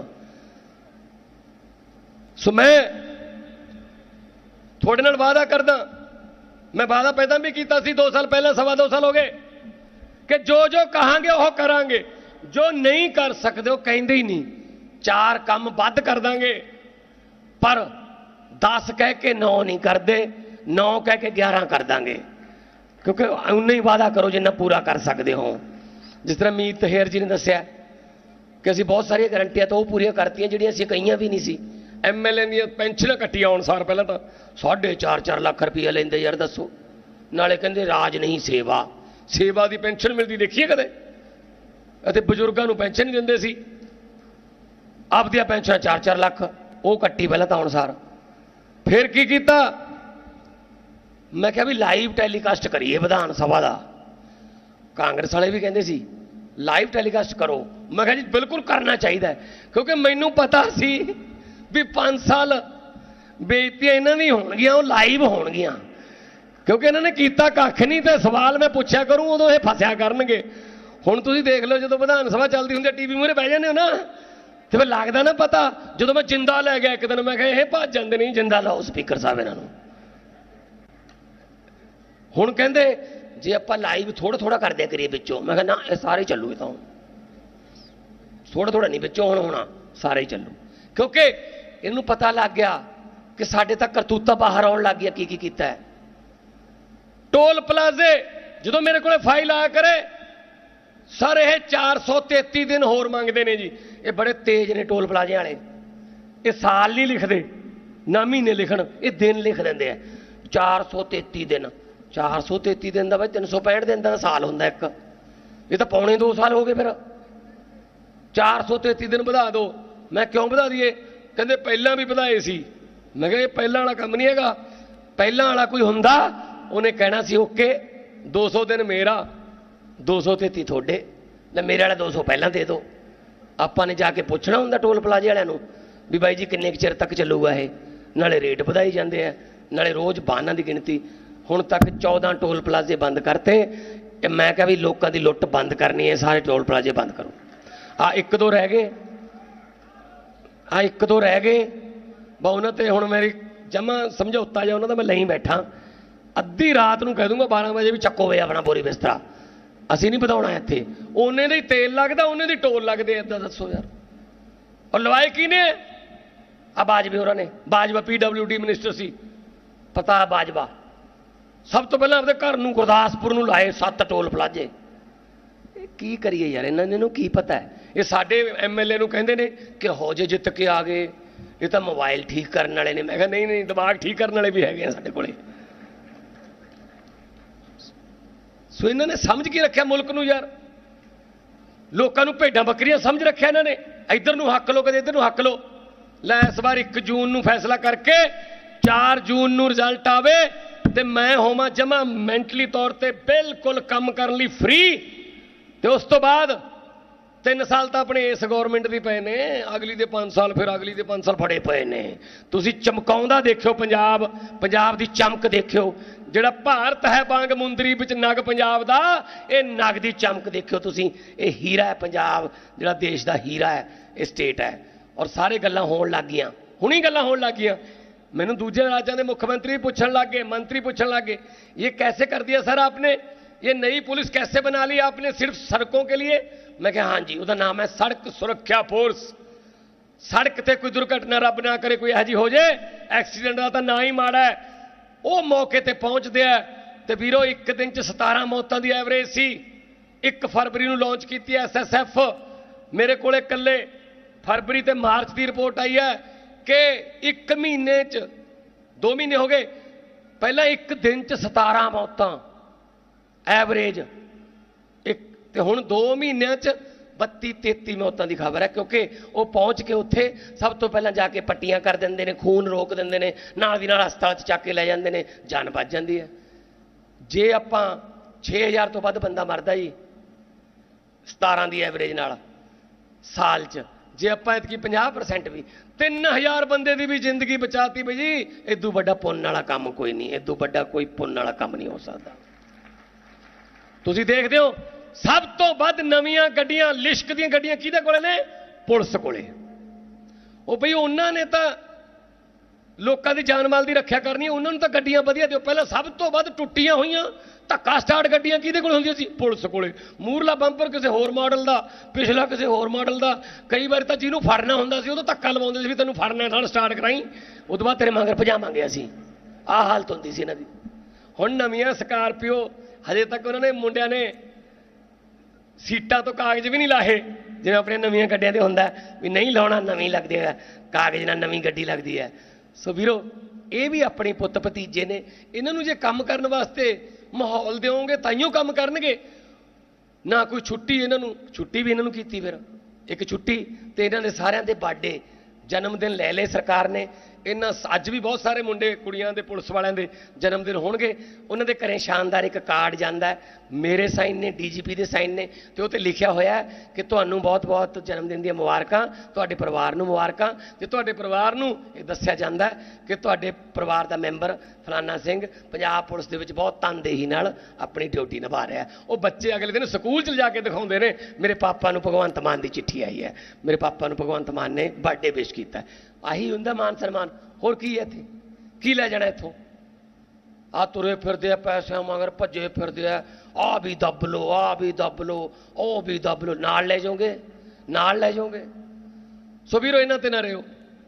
ਸੋ ਮੈਂ ਤੁਹਾਡੇ ਨਾਲ ਵਾਅਦਾ ਕਰਦਾ, ਮੈਂ ਵਾਅਦਾ ਪਹਿਲਾਂ ਵੀ ਕੀਤਾ ਸੀ 2 ਸਾਲ ਪਹਿਲਾਂ, 2.25 ਸਾਲ ਹੋ ਗਏ, ਕਿ ਜੋ ਜੋ ਕਹਾਂਗੇ ਉਹ ਕਰਾਂਗੇ, ਜੋ ਨਹੀਂ ਕਰ ਸਕਦੇ ਉਹ ਕਹਿੰਦੇ ਹੀ ਨਹੀਂ। 4 ਕੰਮ ਵੱਧ ਕਰ ਦਾਂਗੇ, ਪਰ 10 ਕਹਿ ਕੇ 9 ਨਹੀਂ ਕਰਦੇ, 9 ਕਹਿ ਕੇ 11 ਕਰ ਦਾਂਗੇ, ਕਿਉਂਕਿ ਉਨਾ ਹੀ ਵਾਅਦਾ ਕਰੋ ਜਿੰਨਾ ਪੂਰਾ ਕਰ ਸਕਦੇ ਹੋ। ਜਿਸ ਤਰ੍ਹਾਂ ਮੀਤ ਹੇਰ ਜੀ ਨੇ ਦੱਸਿਆ ਕਿ ਅਸੀਂ ਬਹੁਤ ਸਾਰੀਆਂ ਗਰੰਟੀਆਂ ਤਾਂ ਉਹ ਪੂਰੀਆਂ ਕਰਤੀਆਂ ਜਿਹੜੀਆਂ ਅਸੀਂ ਕਹੀਆਂ ਵੀ ਨਹੀਂ ਸੀ। MLA ਦੀਆਂ ਪੈਨਸ਼ਨਾਂ ਕੱਟੀਆਂ ਆਉਣ ਸਾਰ ਪਹਿਲਾਂ ਤਾਂ 4.5 ਲੱਖ ਰੁਪਈਆ ਲੈਂਦੇ, ਯਾਰ ਦੱਸੋ। ਨਾਲੇ ਕਹਿੰਦੇ ਰਾਜ ਨਹੀਂ ਸੇਵਾ, ਸੇਵਾ ਦੀ ਪੈਨਸ਼ਨ ਮਿਲਦੀ ਦੇਖੀਏ ਕਦੇ? ਅਤੇ ਬਜ਼ੁਰਗਾਂ ਨੂੰ ਪੈਨਸ਼ਨ ਨਹੀਂ ਦਿੰਦੇ ਸੀ, ਆਪਦੀਆਂ ਪੈਨਸ਼ਨਾਂ 4-4 ਲੱਖ ਉਹ ਕੱਟੀ ਪਹਿਲਾਂ ਤਾਂ ਆਉਣ ਸਾਰ। ਫਿਰ ਕੀ ਕੀਤਾ? ਮੈਂ ਕਿਹਾ ਵੀ ਲਾਈਵ ਟੈਲੀਕਾਸਟ ਕਰੀਏ ਵਿਧਾਨ ਸਭਾ ਦਾ। ਕਾਂਗਰਸ ਵਾਲੇ ਵੀ ਕਹਿੰਦੇ ਸੀ ਲਾਈਵ ਟੈਲੀਕਾਸਟ ਕਰੋ। ਮੈਂ ਕਿਹਾ ਜੀ ਬਿਲਕੁਲ ਕਰਨਾ ਚਾਹੀਦਾ ਹੈ, ਕਿਉਂਕਿ ਮੈਨੂੰ ਪਤਾ ਸੀ ਵੀ 5 ਸਾਲ ਬੇਇੱਜ਼ਤੀਆਂ ਇਹਨਾਂ ਦੀ ਹੋਣਗੀਆਂ, ਉਹ ਲਾਈਵ ਹੋਣਗੀਆਂ, ਕਿਉਂਕਿ ਇਹਨਾਂ ਨੇ ਕੀਤਾ ਕੱਖ ਨਹੀਂ ਤੇ ਸਵਾਲ ਮੈਂ ਪੁੱਛਿਆ ਕਰੂੰ ਉਦੋਂ ਇਹ ਫਸਿਆ ਕਰਨਗੇ। ਹੁਣ ਤੁਸੀਂ ਦੇਖ ਲਓ ਜਦੋਂ ਵਿਧਾਨ ਸਭਾ ਚੱਲਦੀ ਹੁੰਦੀ ਹੈ, ਟੀਵੀ ਮੂਹਰੇ ਬਹਿ ਜਾਂਦੇ ਹੋ ਨਾ, ਤੇ ਫਿਰ ਲੱਗਦਾ ਨਾ ਪਤਾ। ਜਦੋਂ ਮੈਂ ਜਿੰਦਾ ਲੈ ਗਿਆ ਇੱਕ ਦਿਨ, ਮੈਂ ਕਿਹਾ ਇਹ ਭੱਜ ਜਾਂਦੇ ਨਹੀਂ, ਜਿੰਦਾ ਲਾਓ ਸਪੀਕਰ ਸਾਹਿਬ ਇਹਨਾਂ ਨੂੰ। ਹੁਣ ਕਹਿੰਦੇ ਜੇ ਆਪਾਂ ਲਾਈਵ ਥੋੜਾ ਥੋੜਾ ਕਰਦੇ ਕਰੀਏ ਵਿੱਚੋਂ, ਮੈਂ ਕਿਹਾ ਨਾ ਇਹ ਸਾਰੇ ਚੱਲੂ, ਇਹ ਤਾਂ ਥੋੜਾ ਥੋੜਾ ਨਹੀਂ ਵਿੱਚੋਂ ਹੁਣ ਹੋਣਾ, ਸਾਰੇ ਹੀ ਚੱਲੂ। ਕਿਉਂਕਿ ਇਹਨੂੰ ਪਤਾ ਲੱਗ ਗਿਆ ਕਿ ਸਾਡੇ ਤੱਕ ਕਰਤੂਤਾਂ ਬਾਹਰ ਆਉਣ ਲੱਗ ਗਿਆ ਕੀ ਕੀ ਕੀਤਾ ਹੈ। ਟੋਲ ਪਲਾਜ਼ੇ ਜਦੋਂ ਮੇਰੇ ਕੋਲੇ ਫਾਈਲ ਆਇਆ ਕਰੇ ਸਰ, ਇਹ 433 ਦਿਨ ਹੋਰ ਮੰਗਦੇ ਨੇ ਜੀ। ਇਹ ਬੜੇ ਤੇਜ਼ ਨੇ ਟੋਲ ਪਲਾਜ਼ੇ ਵਾਲੇ, ਇਹ ਸਾਲ ਨਹੀਂ ਲਿਖਦੇ ਨਾ ਮਹੀਨੇ ਲਿਖਣ, ਇਹ ਦਿਨ ਲਿਖ ਦਿੰਦੇ ਆ। 433 ਦਿਨ, 433 ਦਿਨ ਦਾ ਬਾਈ 365 ਦਿਨ ਦਾ ਸਾਲ ਹੁੰਦਾ ਇੱਕ, ਇਹ ਤਾਂ ਪੌਣੇ 2 ਸਾਲ ਹੋ ਗਏ। ਫਿਰ 433 ਦਿਨ ਵਧਾ ਦਿਓ। ਮੈਂ ਕਿਉਂ ਵਧਾ ਦਈਏ? ਕਹਿੰਦੇ ਪਹਿਲਾਂ ਵੀ ਵਧਾਏ ਸੀ। ਮੈਂ ਕਿਹਾ ਇਹ ਪਹਿਲਾਂ ਵਾਲਾ ਕੰਮ ਨਹੀਂ ਹੈਗਾ। ਪਹਿਲਾਂ ਵਾਲਾ ਕੋਈ ਹੁੰਦਾ ਉਹਨੇ ਕਹਿਣਾ ਸੀ ਓਕੇ 200 ਦਿਨ ਮੇਰਾ, 233 ਤੁਹਾਡੇ, ਲੈ ਮੇਰੇ ਵਾਲਾ 200 ਪਹਿਲਾਂ ਦੇ ਦਿਓ। ਆਪਾਂ ਨੇ ਜਾ ਕੇ ਪੁੱਛਣਾ ਹੁੰਦਾ ਟੋਲ ਪਲਾਜ਼ੇ ਵਾਲਿਆਂ ਨੂੰ ਵੀ ਬਾਈ ਜੀ ਕਿੰਨੇ ਕੁ ਚਿਰ ਤੱਕ ਚੱਲੂਗਾ ਇਹ। ਨਾਲੇ ਰੇਟ ਵਧਾਈ ਜਾਂਦੇ ਆ, ਨਾਲੇ ਰੋਜ਼ ਵਾਹਨਾਂ ਦੀ ਗਿਣਤੀ। ਹੁਣ ਤੱਕ 14 ਟੋਲ ਪਲਾਜ਼ੇ ਬੰਦ ਕਰਤੇ। ਮੈਂ ਕਿਹਾ ਵੀ ਲੋਕਾਂ ਦੀ ਲੁੱਟ ਬੰਦ ਕਰਨੀ ਹੈ, ਸਾਰੇ ਟੋਲ ਪਲਾਜ਼ੇ ਬੰਦ ਕਰੋ। ਆ ਇੱਕ ਦੋ ਰਹਿ ਗਏ, ਆ ਇੱਕ ਦੋ ਰਹਿ ਗਏ ਬਾ, ਉਹਨਾਂ ਤੇ ਹੁਣ ਮੇਰੀ ਜਮਾ ਸਮਝੌਤਾ ਜਾ ਉਹਨਾਂ ਦਾ ਮੈਂ ਲਈ ਬੈਠਾ। ਅੱਧੀ ਰਾਤ ਨੂੰ ਕਹਿ ਦੂੰਗਾ 12 ਵਜੇ ਵੀ ਚੱਕੋ ਵੇ ਆਪਣਾ ਬੋਰੀ ਬਿਸਤਰਾ, ਅਸੀਂ ਨਹੀਂ ਵਧਾਉਣਾ ਇੱਥੇ। ਉਹਨੇ ਦਾ ਹੀ ਤੇਲ ਲੱਗਦਾ, ਉਹਨੇ ਦੀ ਟੋਲ ਲੱਗਦੇ। ਏਦਾਂ ਦੱਸੋ ਯਾਰ। ਔਰ ਲਵਾਏ ਕੀ ਨੇ? ਆ ਬਾਜਵਾ ਹੋਰਾਂ ਨੇ। ਬਾਜਵਾ PWD ਮਿਨਿਸਟਰ ਸੀ, ਪਤਾ ਬਾਜਵਾ। ਸਭ ਤੋਂ ਪਹਿਲਾਂ ਆਪਣੇ ਘਰ ਨੂੰ ਗੁਰਦਾਸਪੁਰ ਨੂੰ ਲਾਏ 7 ਟੋਲ ਪਲਾਜ਼ੇ। ਇਹ ਕੀ ਕਰੀਏ ਯਾਰ, ਇਹਨਾਂ ਨੂੰ ਕੀ ਪਤਾ ਹੈ? ਇਹ ਸਾਡੇ MLA ਨੂੰ ਕਹਿੰਦੇ ਨੇ ਕਿ ਹੋ ਜੇ ਜਿੱਤ ਕੇ ਆ ਗਏ, ਇਹ ਤਾਂ ਮੋਬਾਈਲ ਠੀਕ ਕਰਨ ਵਾਲੇ ਨੇ। ਮੈਂ ਕਿਹਾ ਨਹੀਂ ਨਹੀਂ, ਦਿਮਾਗ ਠੀਕ ਕਰਨ ਵਾਲੇ ਵੀ ਹੈਗੇ ਆ ਸਾਡੇ ਕੋਲੇ। ਸੋ ਇਹਨਾਂ ਨੇ ਸਮਝ ਕੇ ਰੱਖਿਆ ਮੁਲਕ ਨੂੰ ਯਾਰ, ਲੋਕਾਂ ਨੂੰ ਭੇਡਾਂ ਬੱਕਰੀਆਂ ਸਮਝ ਰੱਖਿਆ ਇਹਨਾਂ ਨੇ। ਇੱਧਰ ਨੂੰ ਹੱਕ ਲੋ, ਕਦੇ ਇੱਧਰ ਨੂੰ ਹੱਕ ਲੋ। ਲੈ ਇਸ ਵਾਰ 1 ਜੂਨ ਨੂੰ ਫੈਸਲਾ ਕਰਕੇ 4 ਜੂਨ ਨੂੰ ਰਿਜ਼ਲਟ ਆਵੇ ਤੇ ਮੈਂ ਹੋਵਾਂ ਜਮਾ ਮੈਂਟਲੀ ਤੌਰ ਤੇ ਬਿਲਕੁਲ ਕੰਮ ਕਰਨ ਲਈ ਫ੍ਰੀ। ਤੇ ਉਸ ਤੋਂ ਬਾਅਦ 3 ਸਾਲ ਤਾਂ ਆਪਣੇ ਇਸ ਗਵਰਨਮੈਂਟ ਦੀ ਪਏ ਨੇ, ਅਗਲੀ ਦੇ 5 ਸਾਲ, ਫਿਰ ਅਗਲੀ ਦੇ 5 ਸਾਲ ਫੜੇ ਪਏ ਨੇ। ਤੁਸੀਂ ਚਮਕਾਉਂਦਾ ਦੇਖਿਓ ਪੰਜਾਬ, ਪੰਜਾਬ ਦੀ ਚਮਕ ਦੇਖਿਓ। ਜਿਹੜਾ ਭਾਰਤ ਹੈ ਬਾਂਗ ਮੁੰਦਰੀ ਵਿੱਚ ਨਗ ਪੰਜਾਬ ਦਾ, ਇਹ ਨਗ ਦੀ ਚਮਕ ਦੇਖਿਓ ਤੁਸੀਂ। ਇਹ ਹੀਰਾ ਹੈ ਪੰਜਾਬ, ਜਿਹੜਾ ਦੇਸ਼ ਦਾ ਹੀਰਾ ਹੈ, ਇਹ ਸਟੇਟ ਹੈ। ਔਰ ਸਾਰੇ ਗੱਲਾਂ ਹੋਣ ਲੱਗ ਗਈਆਂ, ਹੁਣੀ ਗੱਲਾਂ ਹੋਣ ਲੱਗ ਗਈਆਂ। ਮੈਨੂੰ ਦੂਜੇ ਰਾਜਾਂ ਦੇ ਮੁੱਖ ਮੰਤਰੀ ਪੁੱਛਣ ਲੱਗ ਗਏ, ਮੰਤਰੀ ਪੁੱਛਣ ਲੱਗ गए, ये कैसे कर दिया सर आपने, ये नई पुलिस कैसे बना ली आपने सिर्फ सड़कों के लिए? मैं कहा हाँ जी, उसका नाम है सड़क सुरक्षा फोर्स। सड़क ते कोई दुर्घटना रब ना करे कोई यह जी हो जाए, एक्सीडेंट का तो ना ही माड़ा है, वो मौके ते पहुंचते हैं। तो वीरो एक दिन च 17 मौतों की एवरेज सी। 1 फरवरी ਨੂੰ लॉन्च की SSF। मेरे को कल्ले फरवरी ते मार्च की रिपोर्ट आई है कि 1 महीने च 2 महीने हो गए, पहला 1 दिन च 17 मौतां एवरेज, एक हुण 2 महीनों च 32-33 मौतों की खबर है। क्योंकि वो पहुँच के उत्थे सब तो पहला जाके पट्टियां कर देंगे ने, खून रोक देंगे ने, नाल दी नाल हस्पताल च चक के लै जांदे ने, जान बच जाती है। जे आपां 6000 तो वध बंदा मरदा जी 17 की एवरेज नाल साल च, जे आपां इतकी 50% भी 3000 बंदे की भी जिंदगी बचाती बई जी, इदू बड़ा पुण्य वाला काम कोई नहीं, इदू बड़ा कोई पुण्य वाला काम नहीं हो सकता। तुसीं देखदे हो सब तो वध नवीं गड्डियां, लिश्क दी गड्डियां किहदे कोले ने? पुलिस कोले। ਉਹ ਬਈ ਉਹਨਾਂ ਨੇ ਤਾਂ ਲੋਕਾਂ ਦੀ ਜਾਨ ਮਾਲ ਦੀ ਰੱਖਿਆ ਕਰਨੀ, ਉਹਨਾਂ ਨੂੰ ਤਾਂ ਗੱਡੀਆਂ ਵਧੀਆ ਦਿਓ। ਪਹਿਲਾਂ ਸਭ ਤੋਂ ਵੱਧ ਟੁੱਟੀਆਂ ਹੋਈਆਂ ਧੱਕਾ ਸਟਾਰਟ ਗੱਡੀਆਂ ਕਿਹਦੇ ਕੋਲ ਹੁੰਦੀਆਂ ਸੀ? ਪੁਲਿਸ ਕੋਲੇ। ਮੂਰਲਾ ਬੰਪਰ ਕਿਸੇ ਹੋਰ ਮਾਡਲ ਦਾ, ਪਿਛਲਾ ਕਿਸੇ ਹੋਰ ਮਾਡਲ ਦਾ। ਕਈ ਵਾਰ ਤਾਂ ਜਿਹਨੂੰ ਫੜਨਾ ਹੁੰਦਾ ਸੀ ਉਹ ਤਾਂ ਧੱਕਾ ਲਵਾਉਂਦੇ ਸੀ ਵੀ ਤੈਨੂੰ ਫੜਨਾ ਨਾਲ ਸਟਾਰਟ ਕਰਾਈ, ਉਹ ਤੋਂ ਬਾਅਦ ਤੇਰੇ ਮਗਰ ਭਜਾਵਾਂਗੇ ਅਸੀਂ। ਆਹ ਹਾਲਤ ਹੁੰਦੀ ਸੀ ਇਹਨਾਂ ਦੀ। ਹੁਣ ਨਵੀਆਂ ਸਕਾਰਪੀਓ, ਹਜੇ ਤੱਕ ਉਹਨਾਂ ਨੇ ਮੁੰਡਿਆਂ ਨੇ ਸੀਟਾਂ ਤੋਂ ਕਾਗਜ਼ ਵੀ ਨਹੀਂ ਲਾਹੇ, ਜਿਵੇਂ ਆਪਣੇ ਨਵੀਆਂ ਗੱਡੀਆਂ ਤੇ ਹੁੰਦਾ ਵੀ ਨਹੀਂ ਲਾਉਣਾ, ਨਵੀਂ ਲੱਗਦੀ ਹੈ ਕਾਗਜ਼ ਨਾਲ ਨਵੀਂ ਗੱਡੀ ਲੱਗਦੀ ਹੈ। ਸੋ ਵੀਰੋ, ਇਹ ਵੀ ਆਪਣੇ ਪੁੱਤ ਭਤੀਜੇ ਨੇ, ਇਹਨਾਂ ਨੂੰ ਜੇ ਕੰਮ ਕਰਨ ਵਾਸਤੇ ਮਾਹੌਲ ਦਿਓਗੇ ਤਾਈਓ ਕੰਮ ਕਰਨਗੇ। ਨਾ ਕੋਈ ਛੁੱਟੀ, ਇਹਨਾਂ ਨੂੰ ਛੁੱਟੀ ਵੀ ਇਹਨਾਂ ਨੂੰ ਕੀਤੀ ਫਿਰ 1 ਛੁੱਟੀ, ਤੇ ਇਹਨਾਂ ਦੇ ਸਾਰਿਆਂ ਦੇ ਬਰਥਡੇ ਜਨਮ ਦਿਨ ਲੈ ਲਏ ਸਰਕਾਰ ਨੇ। ਇਹਨਾਂ ਅੱਜ ਵੀ ਬਹੁਤ ਸਾਰੇ ਮੁੰਡੇ ਕੁੜੀਆਂ ਦੇ ਪੁਲਿਸ ਵਾਲਿਆਂ ਦੇ ਜਨਮ ਦਿਨ ਹੋਣਗੇ, ਉਹਨਾਂ ਦੇ ਘਰੇ ਸ਼ਾਨਦਾਰ ਇੱਕ ਕਾਰਡ ਜਾਂਦਾ ਹੈ, ਮੇਰੇ ਸਾਈਨ ਨੇ, ਡੀਜੀਪੀ ਦੇ ਸਾਈਨ ਨੇ, ਤੇ ਉਹ 'ਤੇ ਲਿਖਿਆ ਹੋਇਆ ਹੈ ਕਿ ਤੁਹਾਨੂੰ ਬਹੁਤ ਬਹੁਤ ਜਨਮ ਦਿਨ ਦੀਆਂ ਮੁਬਾਰਕਾਂ, ਤੁਹਾਡੇ ਪਰਿਵਾਰ ਨੂੰ ਮੁਬਾਰਕਾਂ। ਤੇ ਤੁਹਾਡੇ ਪਰਿਵਾਰ ਨੂੰ ਇਹ ਦੱਸਿਆ ਜਾਂਦਾ ਹੈ ਕਿ ਤੁਹਾਡੇ ਪਰਿਵਾਰ ਦਾ ਮੈਂਬਰ ਫਲਾਨਾ ਸਿੰਘ ਪੰਜਾਬ ਪੁਲਿਸ ਦੇ ਵਿੱਚ ਬਹੁਤ ਤਨਦੇਹੀ ਨਾਲ ਆਪਣੀ ਡਿਊਟੀ ਨਿਭਾ ਰਿਹਾ। ਉਹ ਬੱਚੇ ਅਗਲੇ ਦਿਨ ਸਕੂਲ 'ਚ ਜਾ ਕੇ ਦਿਖਾਉਂਦੇ ਨੇ, ਮੇਰੇ ਪਾਪਾ ਨੂੰ ਭਗਵੰਤ ਮਾਨ ਦੀ ਚਿੱਠੀ ਆਈ ਹੈ, ਮੇਰੇ ਪਾਪਾ ਨੂੰ ਭਗਵੰਤ ਮਾਨ ਨੇ ਬਰਥਡੇ ਵਿਸ਼ ਕੀਤਾ। ਆਹੀ ਹੁੰਦਾ ਮਾਨ ਸਨਮਾਨ, ਹੋਰ ਕੀ ਹੈ ਇੱਥੇ? ਕੀ ਲੈ ਜਾਣਾ ਇੱਥੋਂ? ਆ ਤੁਰੇ ਫਿਰਦੇ ਆ ਪੈਸਿਆਂ ਮਗਰ, ਭੱਜੇ ਫਿਰਦੇ ਆ, ਆਹ ਵੀ ਦੱਬ ਲਓ, ਆਹ ਵੀ ਦੱਬ ਲਓ, ਉਹ ਵੀ ਦੱਬ ਲਓ। ਨਾਲ ਲੈ ਜਾਓਗੇ, ਨਾਲ ਲੈ ਜਾਓਗੇ। ਸੋ ਵੀਰੋ, ਇਹਨਾਂ ਤੇ ਨਾ ਰਿਓ,